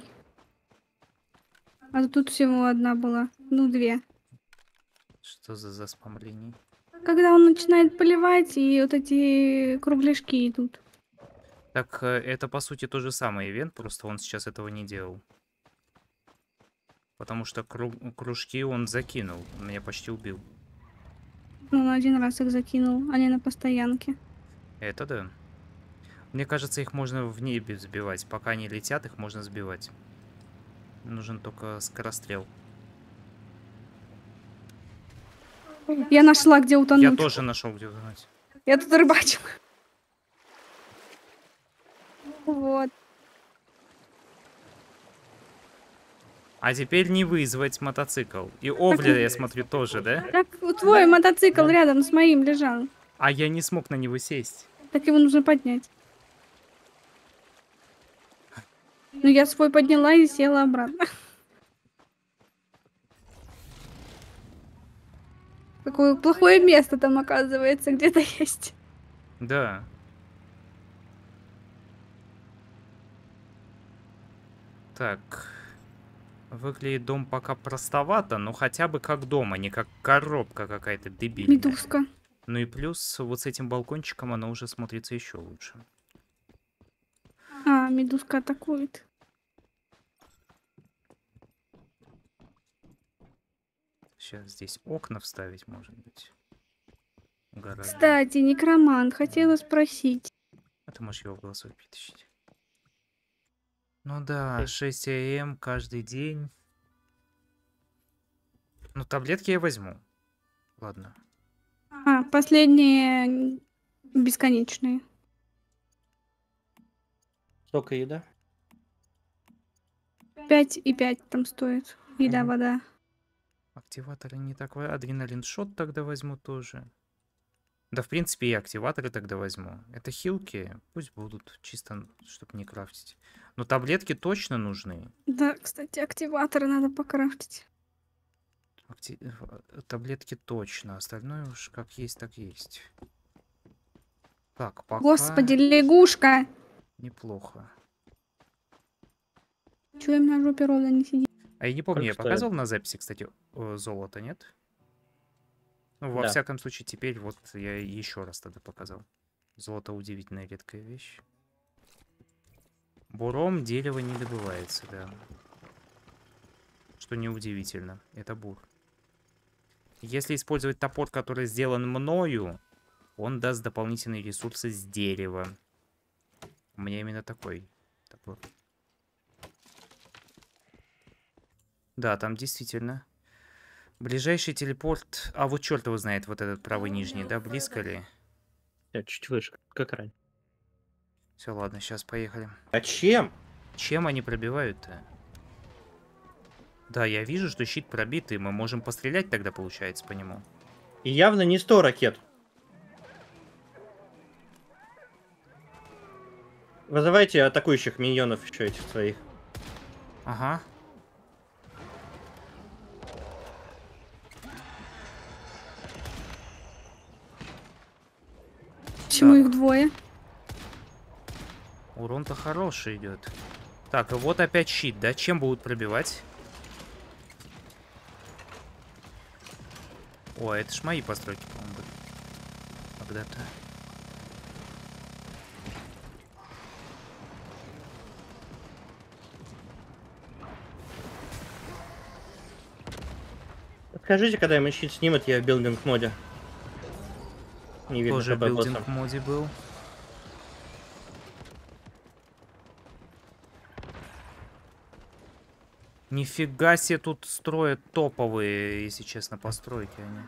А тут всего одна была. Ну, 2. Что за спам линий? Когда он начинает поливать, и вот эти кругляшки идут. Так, это по сути тот же самый ивент, просто он сейчас этого не делал. Потому что кружки он закинул, он меня почти убил. Ну, он один раз их закинул, а не на постоянке. Это да. Мне кажется, их можно в небе сбивать. Пока они летят, их можно сбивать. Нужен только скорострел. Я нашла, где утонуть. Я тоже нашел, где утонуть. Я тут рыбачу. Вот. А теперь не вызвать мотоцикл. И Овля, я смотрю, тоже, да? Так твой мотоцикл рядом с моим лежал. А я не смог на него сесть. Так его нужно поднять. Ну, я свой подняла и села обратно. Какое плохое место там, оказывается, где-то есть. Да. Так. Выглядит дом пока простовато, но хотя бы как дом, а не как коробка какая-то дебильная. Медузка. Ну и плюс вот с этим балкончиком она уже смотрится еще лучше. А, медузка атакует. Сейчас здесь окна вставить, может быть. Гараж. Кстати, некромант, хотела спросить. А ты можешь его в голосовой перетащить. Ну да, 6 АМ каждый день. Ну, таблетки я возьму. Ладно. А, последние бесконечные. Сколько еда? 5 и 5 там стоит. Еда, Мгм. вода. Активаторы не так... Адреналин шот тогда возьму тоже. Да, в принципе, и активаторы тогда возьму. Это хилки, пусть будут, чисто, чтобы не крафтить. Но таблетки точно нужны. Да, кстати, активаторы надо покрафтить. Таблетки точно, остальное уж как есть, так есть. Так, пока Господи, лягушка! неплохо. Чего им на жопе ровно не сидит? А я не помню, Сколько я стоит? показывал на записи, кстати, золото, нет? Ну, во Да. всяком случае, теперь вот я еще раз тогда показал. Золото удивительная редкая вещь. Буром дерево не добывается, да. Что неудивительно. Это бур. Если использовать топор, который сделан мною, он даст дополнительные ресурсы с дерева. У меня именно такой топор. Да, там действительно. Ближайший телепорт... А вот черт его знает, вот этот правый нижний, да? Близко ли? Я чуть выше, как раньше. Все, ладно, сейчас поехали. А чем? Чем они пробивают-то? Да, я вижу, что щит пробитый. Мы можем пострелять тогда, получается, по нему. И явно не 100 ракет. Вызывайте атакующих миньонов еще этих своих. Ага. Почему Так. их двое? Урон-то хороший идет. Так, и вот опять щит, да? Чем будут пробивать? О, это ж мои постройки, по-моему, были. Когда-то. Скажите, когда ему щит снимет, я в билдинг моде. Не видно Тоже ХП билдинг босса. в моде был. Нифига себе тут строят топовые, если честно, постройки они.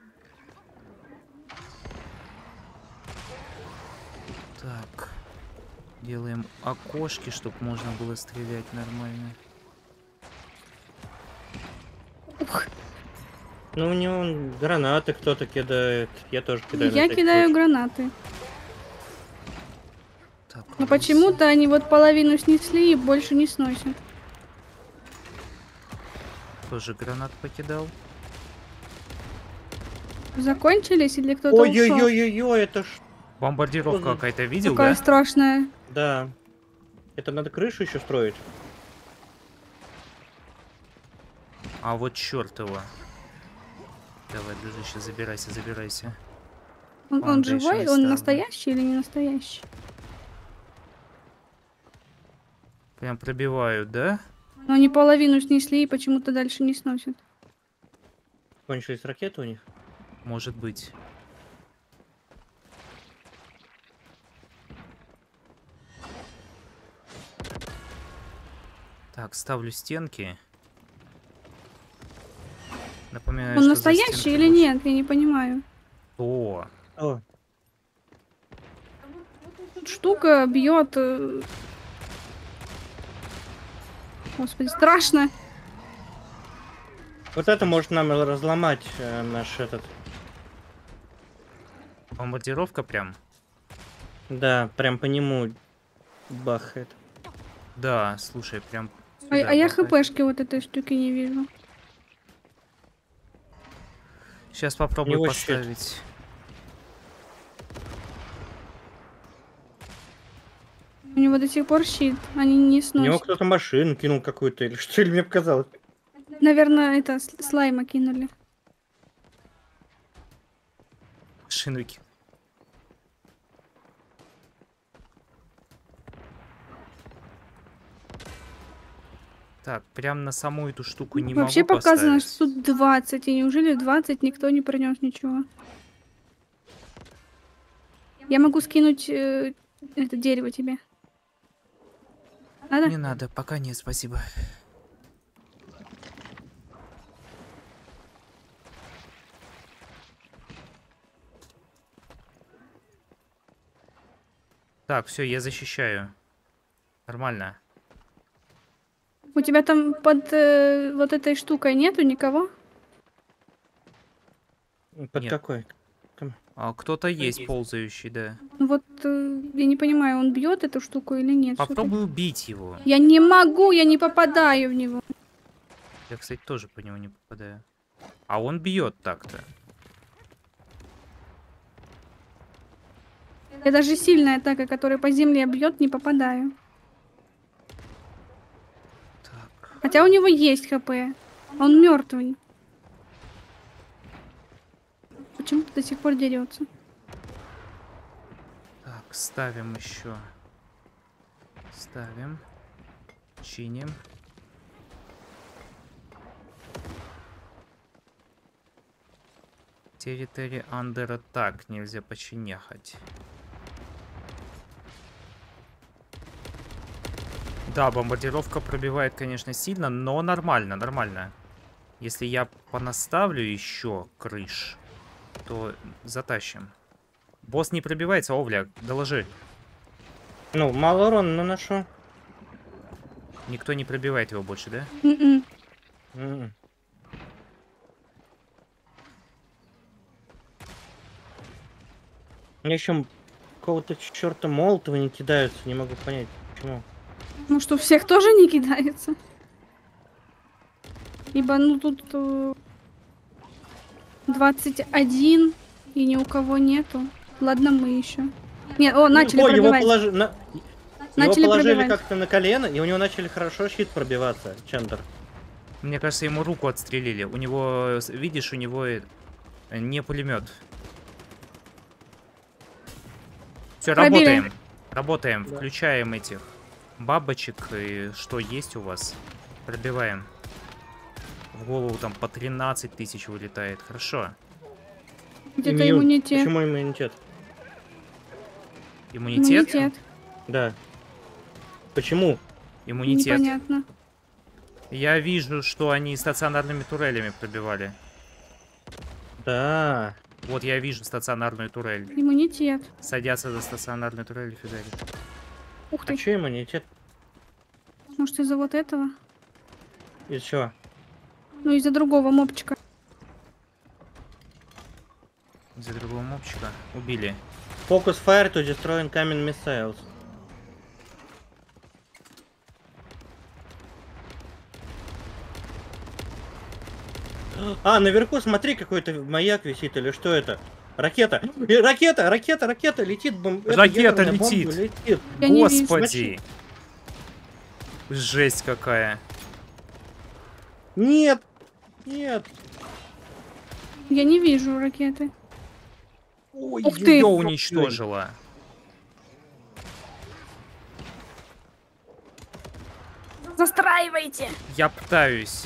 Так. Делаем окошки, чтобы можно было стрелять нормально. Ух, Ну, у него гранаты кто-то кидает. Я тоже кидаю. на я всякий кидаю случай. гранаты. Так, Но почему-то они вот половину снесли и больше не сносят. тоже гранат покидал. Закончились или кто-то ушел? Ой-ой-ой-ой-ой, это ж... Бомбардировка Ой, какая-то, видел, Такая да? страшная. Да. Это надо крышу еще строить. А вот черт его. Давай, дружище, забирайся, забирайся. Он Foundation живой? Он ставлю. настоящий или не настоящий? Прям пробивают, да? Но они половину снесли и почему-то дальше не сносят. Кончились ракеты у них. Может быть. Так, ставлю стенки. Напоминаю, Он что за настоящий стенкой или лучше- нет? Я не понимаю. О, О, Тут штука бьет. Господи, страшно. вот это может нам разломать наш этот... бомбардировка прям. Да, прям по нему бахает. Да, слушай, прям. А я хпшки вот этой штуки не вижу. Сейчас попробую него щит. поставить. У него до сих пор щит. Они не У него сносят. кто-то машину кинул какую-то, или что, или мне показалось. Наверное, это слайма кинули. Шинуки. Так, прям на саму эту штуку не Вообще могу показано, поставить. что тут 20. И неужели 20 никто не принес ничего? Я могу скинуть это дерево тебе. Надо? Не надо, пока нет, спасибо. Так, все, я защищаю. Нормально. У тебя там под вот этой штукой нету никого? Под Нет. какой? А кто-то есть ползающий, да. Ну вот я не понимаю, он бьет эту штуку или нет. Что-то- Попробуй убить его. Я не могу, я не попадаю в него. Я, кстати, тоже по нему не попадаю. А он бьет так-то. Я даже сильная атака, которая по земле бьет, не попадаю. Так. Хотя у него есть хп. Он мертвый. Почему-то до сих пор дерется. Так, ставим еще. Ставим. Чиним. Territory under attack. Нельзя починехать. Да, бомбардировка пробивает, конечно, сильно, но нормально, нормально. Если я понаставлю еще крыш, то затащим. Босс не пробивается, Овля, доложи. Ну, мало урона наношу. Никто не пробивает его больше, да? М-м. М-м. Мне еще какого-то черта молотого не кидаются, не могу понять, почему. Ну что, всех тоже не кидается? Ибо, ну тут 21 и ни у кого нету. Ладно, мы еще. Нет, о, начали Ой, его, пробивать. его Начали положили пробивать. как-то на колено, и у него начали хорошо щит пробиваться, Чендер. Мне кажется, ему руку отстрелили. У него, видишь, у него не пулемет. Все, Пробили. работаем. Работаем. Да. Включаем этих бабочек. И что есть у вас? Пробиваем. В голову там по 13 тысяч вылетает. Хорошо. Где-то иммунитет. Почему иммунитет? Иммунитет? Иммунитет. Да. Почему? Иммунитет. Непонятно. Я вижу, что они стационарными турелями пробивали. Да. Вот я вижу стационарную турель. Иммунитет. Садятся за стационарную турель и фигарят. Ух А ты. че иммунитет? Может, из-за вот этого? Из чего? Ну, из-за другого мопчика. За другого мопчика убили. Focus fire to destroy incoming missiles. А, наверху смотри, какой-то маяк висит, или что это? Ракета! Ракета летит! Ракета летит! Летит! Я не вижу. Господи! Жесть какая. Нет! Нет! Я не вижу ракеты. Ой, Ух ты! Ее уничтожила. Застраивайте! Я пытаюсь.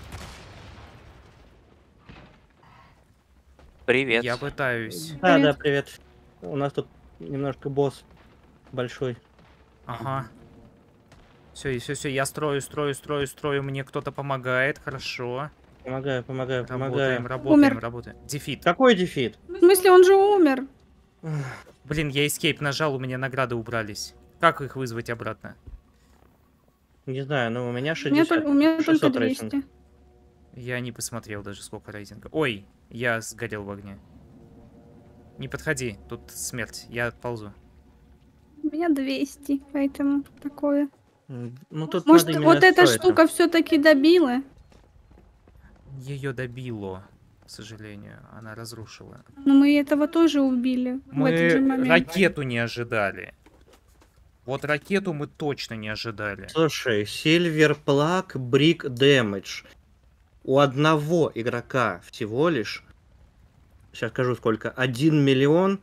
Привет. Я пытаюсь. Да, привет. У нас тут немножко босс большой. Ага. Все, я строю. Мне кто-то помогает. Хорошо. Помогаю. Работаем. Дефит. Какой дефит? В смысле, он же умер. Блин, я escape нажал, у меня награды убрались. Как их вызвать обратно? Не знаю, но у меня У меня, 60. у меня только 600 200. рейтинг. Я не посмотрел даже сколько рейтинга. Ой, я сгорел в огне. Не подходи, тут смерть. Я отползу. У меня 200, поэтому такое. Ну тут Может, надо вот именно эта что это. штука все-таки добила? Ее добило, к сожалению. Она разрушила. Но мы этого тоже убили в этот же Мы момент. ракету не ожидали. Вот ракету мы точно не ожидали. Слушай, Silver Plug Brick Damage. У одного игрока всего лишь, сейчас скажу сколько, 1 миллион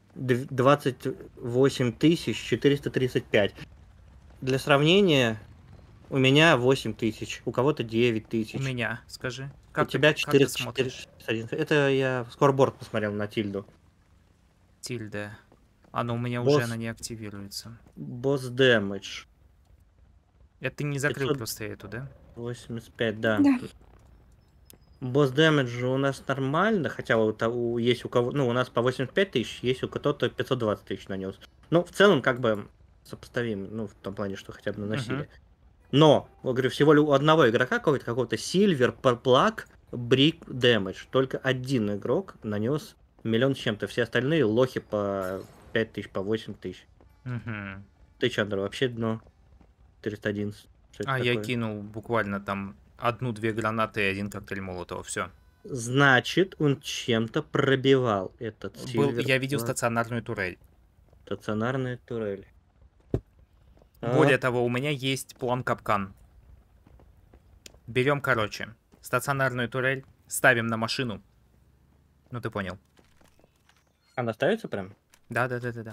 28 тысяч 435. Для сравнения, у меня 8 тысяч, у кого-то 9 тысяч. У меня, скажи. У тебя как ты 4, смотришь? 461. Это я скорборд посмотрел на тильду. Тильда. Оно у меня Босс. уже она не активируется. Босс Damage. Это ты не закрыл 500. просто эту, да? 85, да. Да. Босс дэмэдж у нас нормально, хотя есть у кого, ну, у нас по 85 тысяч, есть у кого-то 520 тысяч нанес. Ну, в целом, как бы сопоставим, ну, в том плане, что хотя бы наносили. Но, я говорю, всего лишь у одного игрока какого-то Silver Plug Brick Damage. Только один игрок нанес миллион с чем-то. Все остальные лохи по 5 тысяч, по 8 тысяч. Угу. Ты, Чандра, вообще дно 411. Что это Я такое? кинул буквально там 1-2 гранаты и 1 коктейль молотова. Все. Значит, он чем-то пробивал этот Silver Я видел Plug. стационарную турель. Стационарная турель. Более того, у меня есть план капкан. Берем, короче, стационарную турель, ставим на машину. Ну, ты понял. Она ставится прям? Да.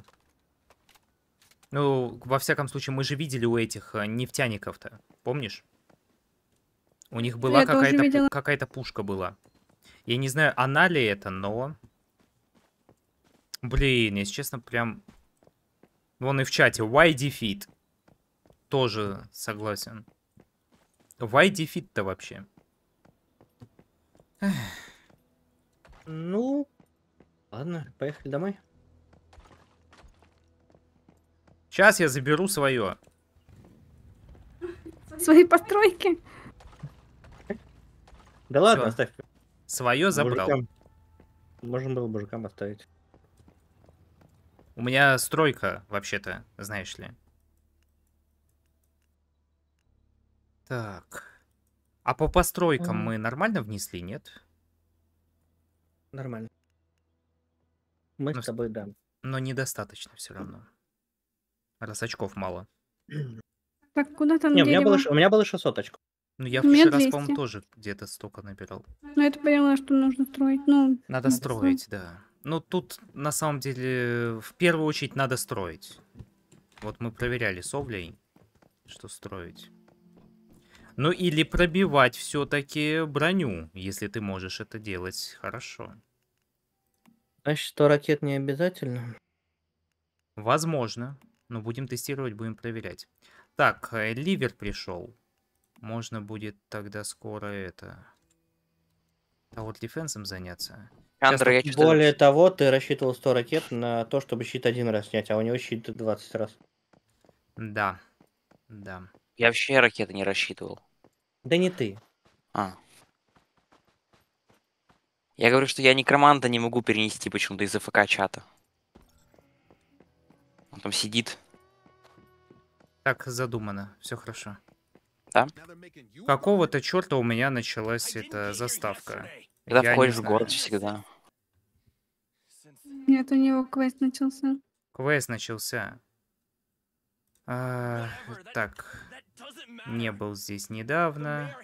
Ну, во всяком случае, мы же видели у этих нефтяников-то. Помнишь? У них была Я тоже видела. какая-то пушка была. Я не знаю, она ли это, но... Блин, если честно, прям... Вон и в чате. Why defeat? Тоже согласен. Why defeat-то вообще? Ну, ладно, поехали домой. Сейчас я заберу свое. Свои постройки. Да ладно, Всё. оставь. Свое забрал. Мужикам. Можно было мужикам оставить. У меня стройка, вообще-то, знаешь ли. Так. А по постройкам мы нормально внесли, нет? Нормально. Мы Ну, с тобой, да. Но недостаточно все равно. Раз очков мало. Так, куда там Не, у дерево? меня было 600 очков. Ну, я У в меня прошлый раз, 200. по-моему, тоже где-то столько набирал. Ну, это поняла, что нужно строить. Ну, Надо строить, да. Ну, тут, на самом деле, в первую очередь надо строить. Вот мы проверяли с Овлей, что строить. Ну, или пробивать все-таки броню, если ты можешь это делать хорошо. Значит, 100 ракет не обязательно. Возможно. Но будем тестировать, будем проверять. Так, ливер пришел. можно будет тогда скоро это... А вот дефенсом заняться. Андра, я что-то... Более того, ты рассчитывал 100 ракет на то, чтобы щит один раз снять, а у него щит 20 раз. Да. Да. Я вообще ракеты не рассчитывал. Да не ты. А. Я говорю, что я некроманта не могу перенести почему-то из АФК чата. Он там сидит. Так задумано. Все хорошо. Да? Какого-то черта у меня началась эта заставка. Когда Я не входишь в знаю. город всегда. Нет, у него квест начался. Квест начался. Так. Не был здесь недавно.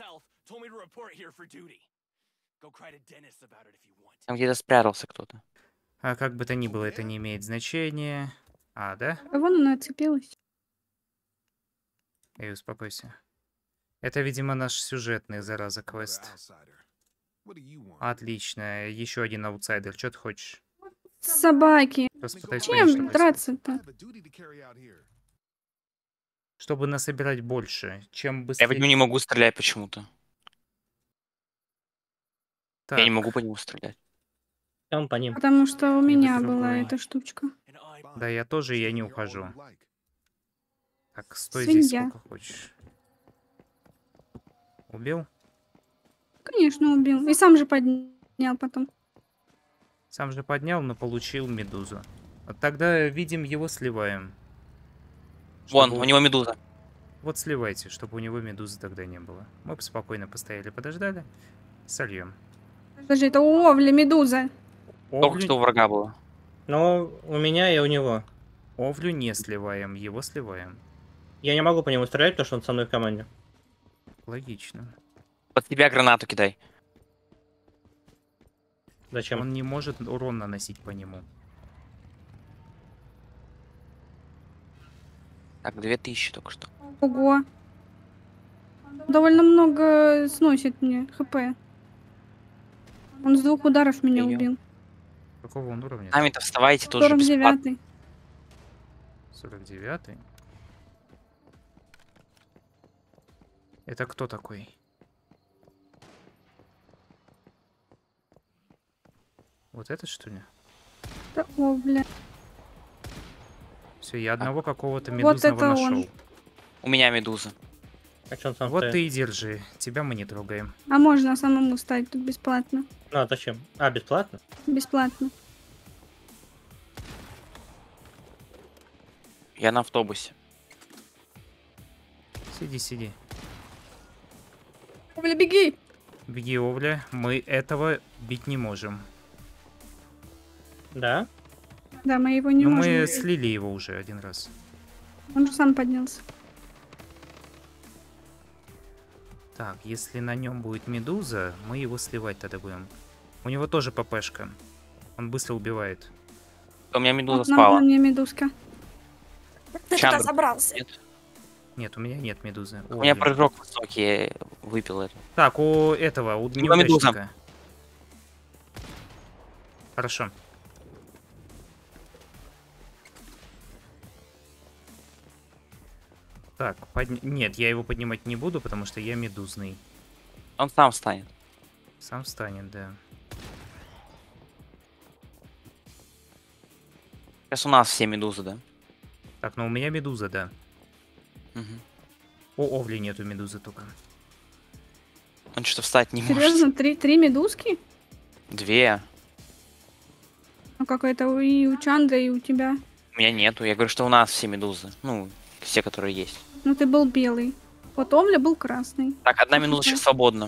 Там где-то спрятался кто-то. А как бы то ни было, это не имеет значения. А, да? А вон она отцепилась. Эй, успокойся. Это, видимо, наш сюжетный, зараза, квест. Отлично. Еще один аутсайдер. Что ты хочешь? Собаки. Просто пытаюсь понять, что Чем происходит. драться-то? Чтобы насобирать больше. Чем Я быстрее... по нему не могу стрелять почему-то. Так, Я не могу по нему стрелять. Там по ним. Потому что у И меня вот была другое. эта штучка. да, я тоже, я не ухожу. Так, стой здесь Свинья. сколько хочешь. Убил? Конечно, убил. И сам же поднял потом. Сам же поднял, но получил медузу. Вот тогда, видим, его сливаем. Вон, Чтобы у него медуза. Вот сливайте, чтобы у него медузы тогда не было. Мы бы спокойно постояли, подождали. Сольем. Подожди, это у Овли медуза. Только что у врага было. Но у меня и у него. Овлю не сливаем, его сливаем. Я не могу по нему стрелять, потому что он со мной в команде. Логично. Под тебя гранату кидай. Зачем? Он не может урон наносить по нему. Так, 2000 только что. Ого. Довольно много сносит мне хп. Он с 2 ударов меня Её. убил. Какого он уровня? Сами-то вставайте тоже бесплатно. 49-й. 49-й. Это кто такой? Вот это что ли? Да, о, бля. Все, я одного какого-то Вот медузного это он. нашел. У меня медуза. А что он сам Вот стоит? ты и держи. Тебя мы не трогаем. А можно самому стать тут бесплатно. Ну, а зачем? А, бесплатно? Бесплатно. Я на автобусе. Сиди, сиди. Овля, беги! Беги, Овля. Мы этого бить не можем. Да? Да, мы его не Но можем. мы убить. слили его уже один раз. Он же сам поднялся. Так, если на нем будет медуза, мы его сливать тогда будем. У него тоже ППшка. Он быстро убивает. У меня медуза Вот спала. на мне медузка. Ты Чандр. туда забрался. Нет. Нет, у меня нет медузы. У меня Овли. прыжок высокий, я выпил это. Так, у этого, у него медуза. неудачника. Хорошо. Так, нет, я его поднимать не буду, потому что я медузный. Он сам встанет. Сам встанет, да. Сейчас у нас все медузы, да? Так, но у меня медуза, да. Мгм. У Овли нету медузы только. Он что-то встать не может. Серьезно, три медузки? 2. Ну как это и у Чанда, и у тебя. У меня нету. Я говорю, что у нас все медузы. Ну, все, которые есть. Ну ты был белый. Вот Овля был красный. Так, одна медуза сейчас свободна.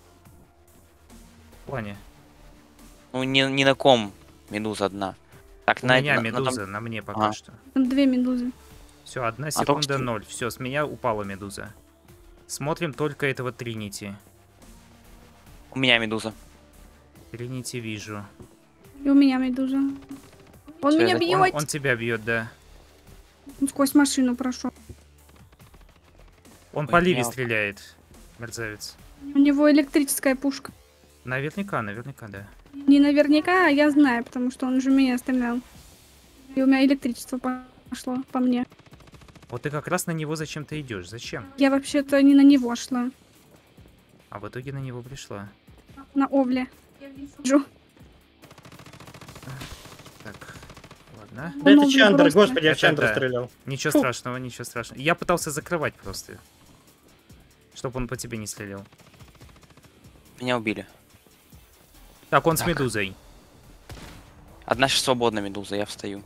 В плане. Ну, не на ком медуза одна. Так, У на меня на медуза, том- на мне пока Ага. что. Там 2 медузы. Все, 1 только секунда что- 0. Все, с меня упала медуза. Смотрим только этого Тринити. У меня медуза. Тринити вижу. И у меня медуза. Он Всё, я меня запомнил. бьет. Он тебя бьет, да. Он сквозь машину прошел. Он Ой, по Ливе мелко. стреляет. Мерзавец. У него электрическая пушка. Наверняка, да. Не наверняка, а я знаю, потому что он же меня стрелял. И у меня электричество пошло по мне. Вот ты как раз на него зачем-то идешь. Зачем? Я вообще-то не на него шла. А в итоге на него пришла. На Овле. Вижу. Так, ладно. Да это Он Чандра, просто- господи, я в Это Чандра да. стрелял. Ничего Фу. страшного, ничего страшного. Я пытался закрывать просто. Чтобы он по тебе не стрелял. Меня убили. Так, он с Так. медузой. Одна сейчас свободная медуза, я встаю.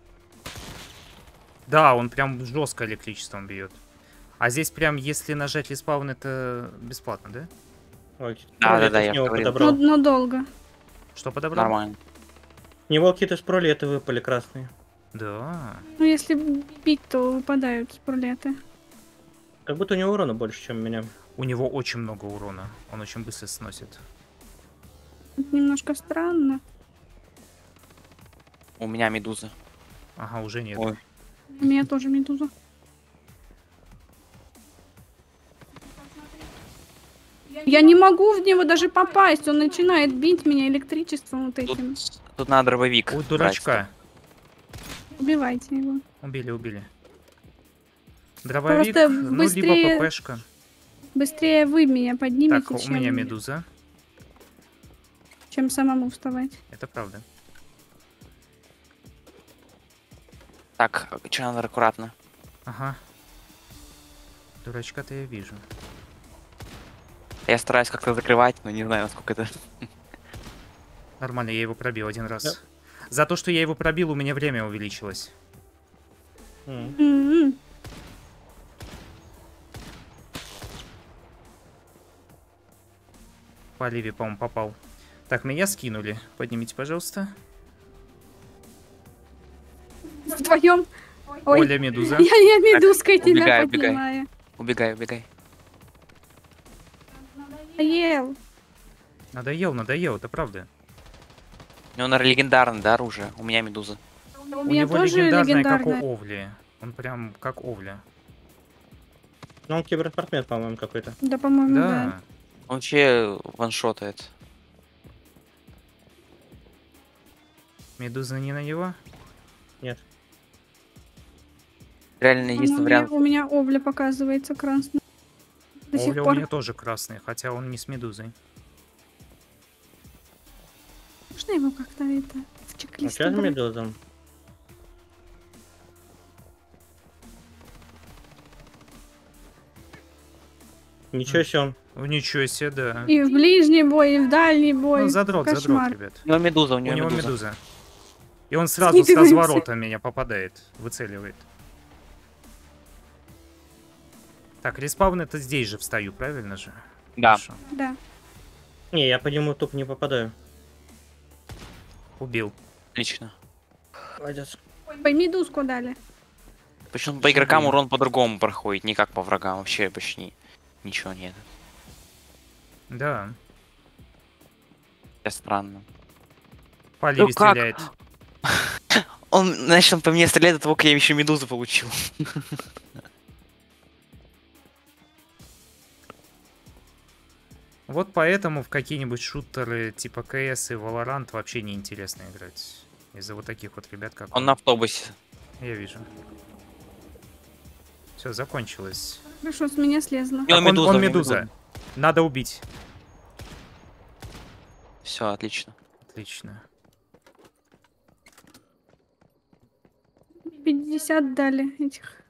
Да, он прям жестко электричеством бьет. А здесь прям, если нажать респаун, это бесплатно, да? Ой, Да, пролеты да, с я него говорил. подобрал. Но долго. Что подобрал? Нормально. У него какие-то с пролеты выпали красные. Да. Ну, если бить, то выпадают спурлеты. Как будто у него урона больше, чем у меня. У него очень много урона. Он очень быстро сносит. Это немножко странно. У меня медуза. Ага, уже нет. Ой. У меня тоже медуза. Я не могу в него даже попасть. Он начинает бить меня электричеством вот Тут, этим. тут надо дробовик. У брать. дурачка. Убивайте его. Убили, убили. Дробовик, Просто ну, быстрее- либо ППшка. Быстрее вы меня поднимете, Так, у меня медуза. чем самому вставать. Это правда. Так, че надо аккуратно. Ага. Дурачка-то я вижу. Я стараюсь как-то закрывать, но не знаю, насколько это... Нормально, я его пробил один раз. Да. За то, что я его пробил, у меня время увеличилось. М-м. По Оливии, по-моему, попал. Так, меня скинули. Поднимите, пожалуйста. Вдвоем. Ой, Оля, медуза. я медузкой тебя убегай, убегай. поднимаю. Убегай, убегай. Ел. Надоел, надоел, это правда. У него, наверное, легендарное, да, оружие? У меня медуза. У У меня него тоже легендарная, как легендарная. у Овли. Он прям как Овля. Ну, он киберспортсмен, по-моему, какой-то. Да, по-моему, да. Да. Он вообще ваншотает. Медуза не на него? Нет. Реально, есть Ну, вариант. у меня Овля показывается красный. До сих Овля у пор. меня тоже красный, хотя он не с медузой. Можно его как-то это в Ну, чек-лист сейчас убрать? медузом. Ничего себе он. Ничего себе, да. И в ближний бой, и в дальний бой. Ну, задрот, Кошмар. ребят. У него медуза, у У него него медуза. медуза. И он сразу с Скидываемся. разворота меня попадает, выцеливает. Так, респаун это здесь же встаю, правильно же? Да. Хорошо. Да. Не, я по нему тупо не попадаю. Убил. Отлично. Молодец. Ой, медузку дали. Причем по игрокам Блин. урон по-другому проходит, не как по врагам. Вообще почти ничего нет. Да. Это странно. По Оливии как? стреляет. Он, значит, он по мне стреляет до того, как я еще медузу получил. Вот поэтому в какие-нибудь шутеры типа CS и Valorant вообще не интересно играть. Из-за вот таких вот ребят, как Он на автобусе. Я вижу. Все, закончилось. Хорошо, с меня слезла. У него Так, медуза, он у него медуза. Надо убить. Все, отлично. Отлично. 50 дали этих.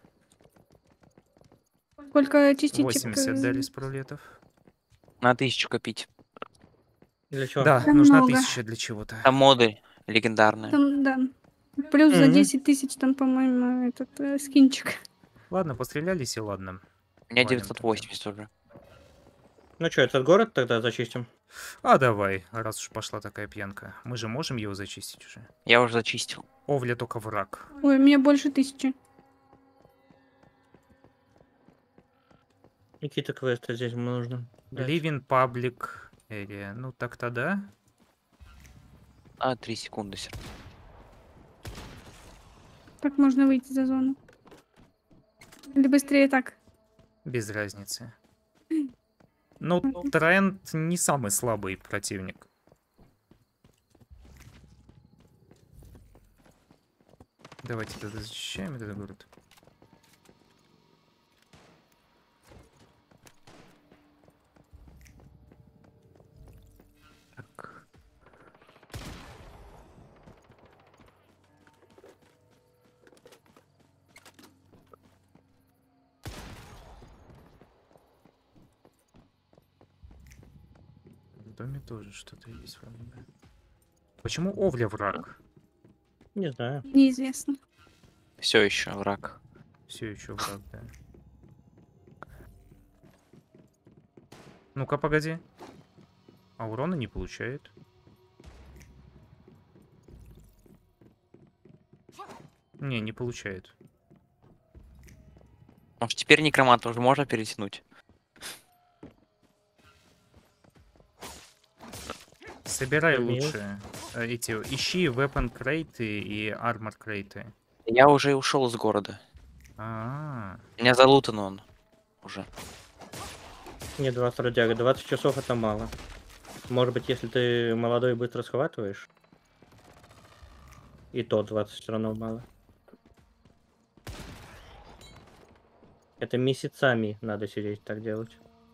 Сколько частичек? 80 дали с пролетов. На 1000 копить. Для чего? Да, Там нужна много. 1000 для чего-то. Там моды легендарные. Там, да. Плюс за Мгм. 10 тысяч там, по-моему, этот скинчик. Ладно, пострелялись и ладно. У меня Валим 980 уже. Ну что, этот город тогда зачистим? А давай, раз уж пошла такая пьянка. Мы же можем его зачистить уже. Я уже зачистил. Овля только враг. Ой, мне больше 1000. Какие-то квесты здесь мне нужно. дать. Living Public Area. Ну так-то да. 3 секунды. Так можно выйти за зону. Или быстрее так. Без разницы. Ну, Тренд не самый слабый противник. Давайте тогда защищаем этот город. доме тоже что-то есть вроде бы. Почему Овля враг? Не знаю. Неизвестно. Все еще враг. Все еще враг, да. Ну-ка, погоди. А урона не получает. Не получает. Может, теперь некроманта уже можно перетянуть? Собирай Амил. лучше эти. Ищи weapon крейты и armor крейты. Я уже ушел из города. А, У меня залутан он уже. Не 20 радиага, 20 часов это мало. Может быть, если ты молодой и быстро схватываешь, и то 20 все равно мало. Это месяцами надо сидеть так делать.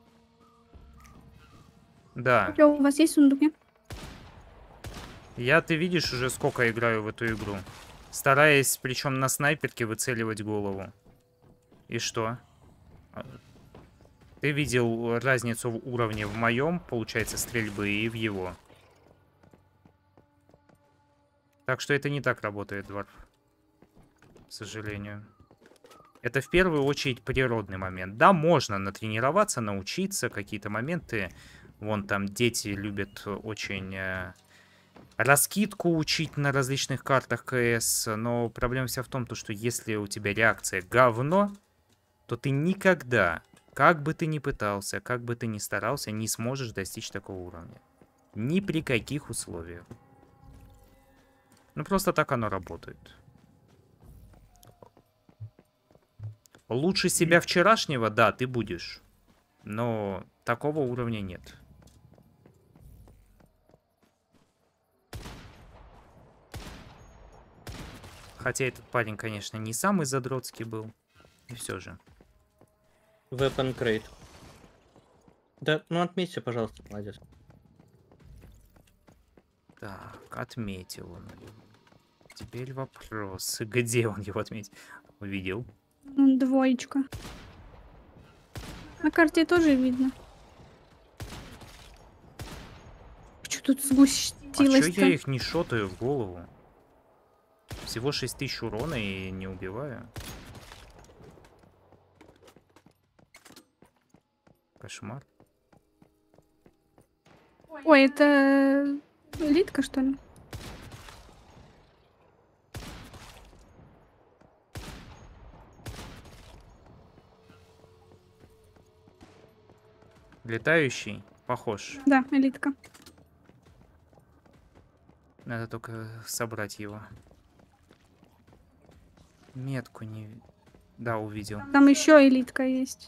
да. Чё, у вас есть сундуки? Я, ты видишь, уже сколько играю в эту игру. Стараясь, причем на снайперке, выцеливать голову. И что? Ты видел разницу в уровне в моем, получается, стрельбы и в его. Так что это не так работает, Дварф. К сожалению. Это в первую очередь природный момент. Да, можно натренироваться, научиться, какие-то моменты. Вон там дети любят очень раскидку учить на различных картах КС. Но проблема вся в том, что если у тебя реакция говно, то ты никогда, как бы ты ни пытался, как бы ты ни старался, не сможешь достичь такого уровня. Ни при каких условиях. Ну просто так оно работает. Лучше себя вчерашнего, да, ты будешь. Но такого уровня нет. Хотя этот парень, конечно, не самый задротский был. И все же. Weapon crate. Да, ну отметьте, пожалуйста, молодец. Так, отметил он. Теперь вопрос. Где он его отметил? Увидел. Двоечка. На карте тоже видно. Что тут А чё сгустилось-то? я их не шотаю в голову? Всего 6000 урона и не убиваю. Кошмар. Ой, это Литка, что ли? Летающий? Похож. Да, Элитка. Надо только собрать его. Метку не... Да, увидел. Там еще Элитка есть.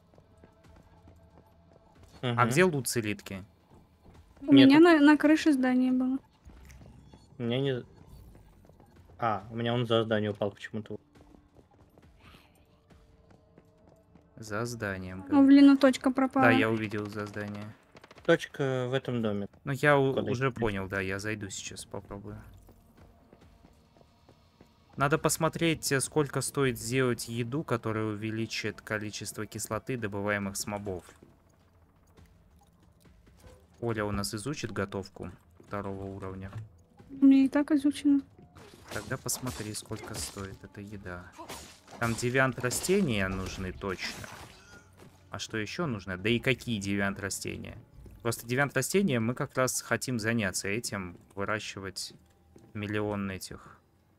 А где лут с элитки? У меня на крыше здания было. У меня не... А, у меня он за здание упал почему-то. За зданием. Ну, блин, ну точка пропала. Да, я увидел за здание. Точка в этом доме. Ну, я Куда уже идти? понял, да, я зайду сейчас, попробую. Надо посмотреть, сколько стоит сделать еду, которая увеличит количество кислоты, добываемых с мобов. Оля у нас изучит готовку 2-го уровня. У меня и так изучено. Тогда посмотри, сколько стоит эта еда. Там девиант растения нужны точно. А что еще нужно? Да и какие девиант растения? Просто девиант растения мы как раз хотим заняться этим. Выращивать миллион этих.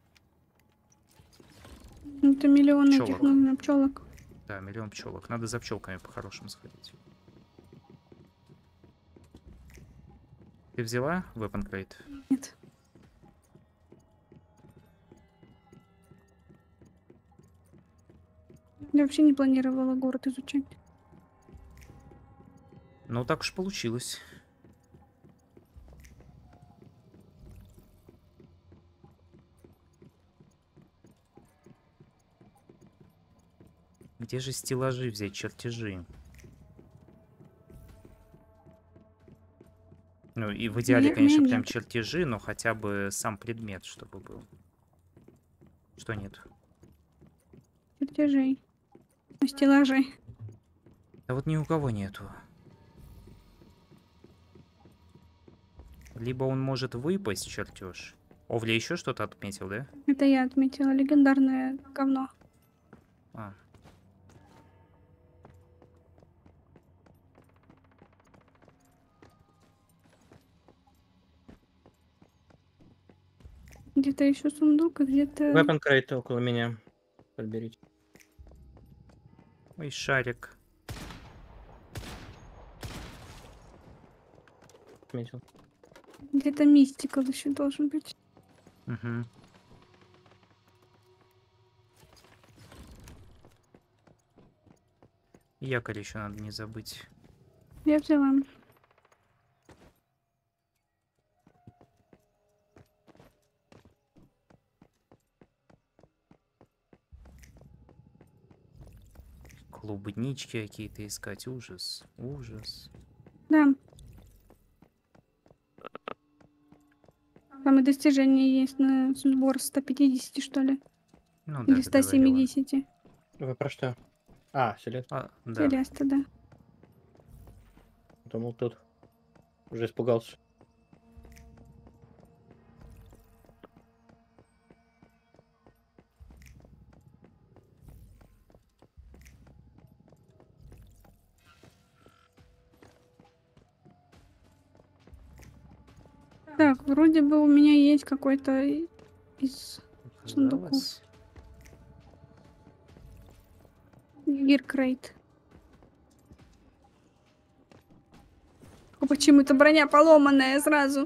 Это миллион Пчелок. этих нужно пчелок. Да, миллион пчелок. Надо за пчелками по-хорошему сходить. Ты взяла weapon crate? Нет. Я вообще не планировала город изучать. Ну, так уж получилось. Где же стеллажи взять, чертежи? Ну, и в идеале, Нет, конечно, нет, прям нет. чертежи, но хотя бы сам предмет, чтобы был. Что нет? Чертежей. Стеллажей. Да вот ни у кого нету. Либо он может выпасть, чертеж. Овля еще что-то отметил, да? Это я отметила. Легендарное говно. А, Где-то еще сундук, а где-то... Weapon crate около меня. Подберите. ой, шарик. Отметил. Где-то мистикал еще должен быть. Угу. Якорь еще надо не забыть. Я взяла. Клубнички какие-то искать. Ужас. Ужас. Да. Там и достижения есть на сбор 150, что ли? Ну да, Или ты говорила. 170. Вы про что? А, Селест. А, да. Селеста, да. Думал, тут. Уже испугался. Так, вроде бы у меня есть какой-то из сундуков. Казалось. Гиркрейт. Почему-то броня поломанная сразу.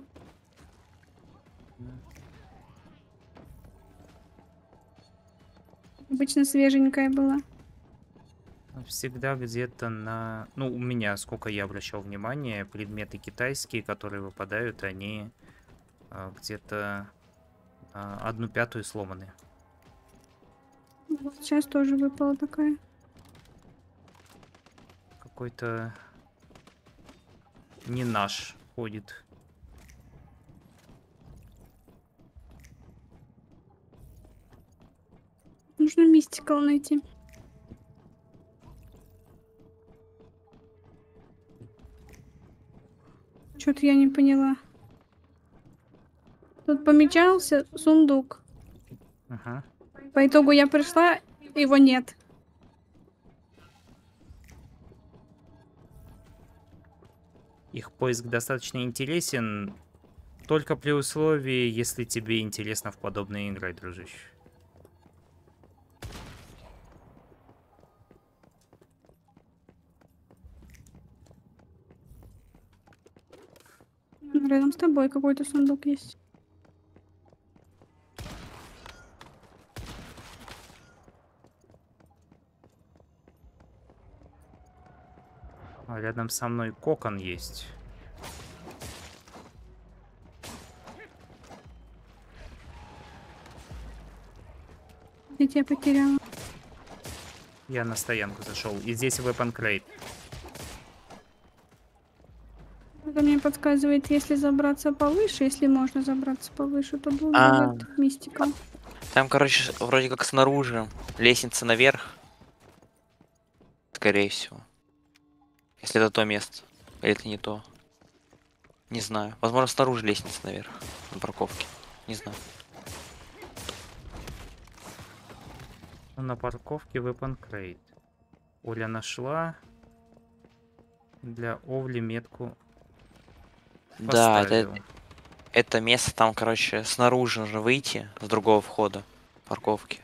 Обычно свеженькая была. Всегда где-то на... Ну, у меня, сколько я обращал внимание, предметы китайские, которые выпадают, они где-то 1/5 сломаны. Вот сейчас тоже выпала такая. Какой-то не наш ходит. Нужно мистикал найти. Что-то я не поняла. Тут помечался сундук. Ага. По итогу я пришла, его нет. Их поиск достаточно интересен, только при условии, если тебе интересно в подобные играть, дружище. Рядом с тобой какой-то сундук есть. А рядом со мной кокон есть. Я тебя потеряла. Я на стоянку зашел. И здесь weapon crate. Это мне подсказывает, если забраться повыше, если можно забраться повыше, то был А. этот мистикал. Там, короче, вроде как снаружи лестница наверх. Скорее всего. Если это то место. Или это не то. Не знаю. Возможно, снаружи лестница наверх. На парковке. Не знаю. Ну, на парковке weapon crate. Оля нашла для Овли метку. Да, Поставила. это место там, короче, снаружи нужно выйти с другого входа парковки.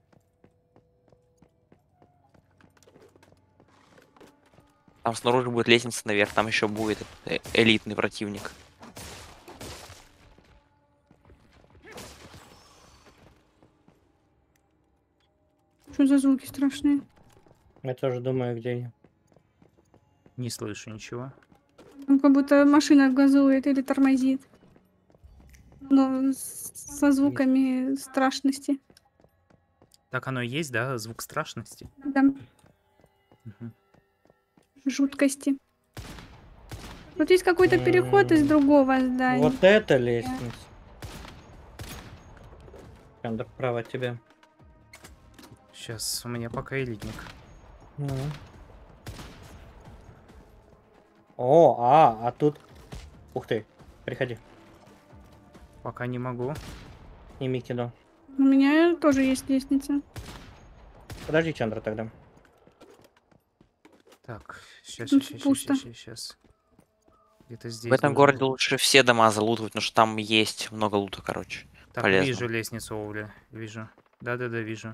Там снаружи будет лестница наверх, там еще будет элитный противник. Что за звуки страшные? Я тоже думаю, где они. Не слышу ничего. Ну, как будто машина газует или тормозит. Но со звуками страшности. Так оно и есть, да? Звук страшности. Да, Мгм. жуткости. Вот есть какой-то переход из другого здания. Вот это лестница. Фендер, право от тебя. Сейчас у меня пока элитник. Ну. О, а тут... Ух ты, приходи. Пока не могу. Сними кино. У меня тоже есть лестница. Подожди, Чандра, тогда. Так, сейчас, Тут сейчас, пусто. сейчас. Где-то здесь. В этом должен городе быть. лучше все дома залутывать, потому что там есть много лута, короче. Так, полезно. вижу лестницу, Оуля. Вижу. Да-да-да, вижу.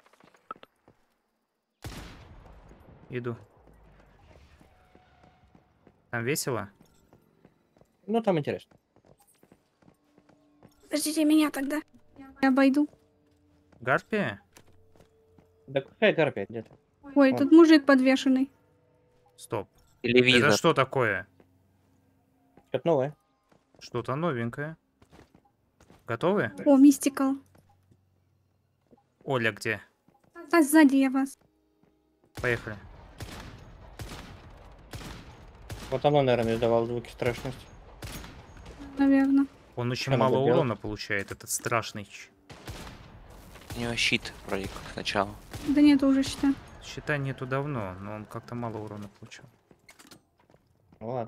Иду. Там весело? Ну, там интересно. Подождите меня тогда. Я обойду. Гарпия? Да какая гарпия где-то? Ой, Вон. тут мужик подвешенный. Стоп. Телевизор. Это что такое? Что-то новое. Что-то новенькое. Готовы? О, мистикал. Оля где? А сзади я вас. Поехали. Вот оно, наверное, издавало звуки страшности. Наверное. Он очень Что мало надо делать? урона получает, этот страшный. У него щит вроде как сначала. Да нет, уже считай. Щита нету давно, но он как-то мало урона получил. Ну ладно.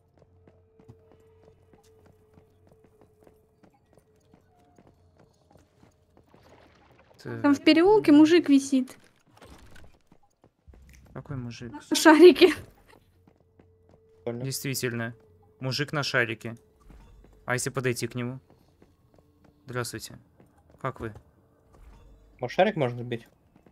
Там в переулке мужик висит. Какой мужик? На шарике. Прикольно. Действительно. Мужик на шарике. А если подойти к нему? Здравствуйте. Как вы? Может, шарик можно сбить?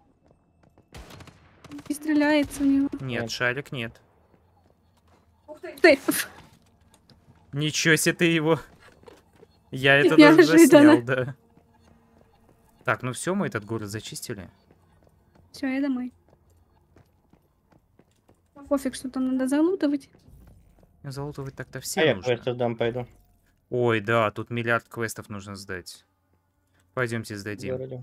И стреляется в него. Нет, Нет. шарик нет. Ты. Ничего себе ты его. Я это даже Неожиданно. заснял, да. Так, ну все, мы этот город зачистили. Все, я домой. Пофиг, что там надо залутывать. Залутывать так-то А все я нужно. квесты сдам, пойду. Ой, да, тут миллиард квестов нужно сдать. Пойдемте В сдадим. городе.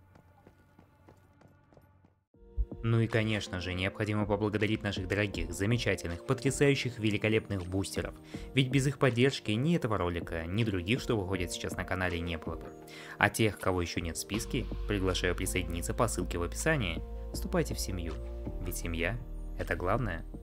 Ну и, конечно же, необходимо поблагодарить наших дорогих, замечательных, потрясающих, великолепных бустеров. Ведь без их поддержки ни этого ролика, ни других, что выходят сейчас на канале, не было бы. А тех, кого еще нет в списке, приглашаю присоединиться по ссылке в описании. Вступайте в семью, ведь семья — это главное.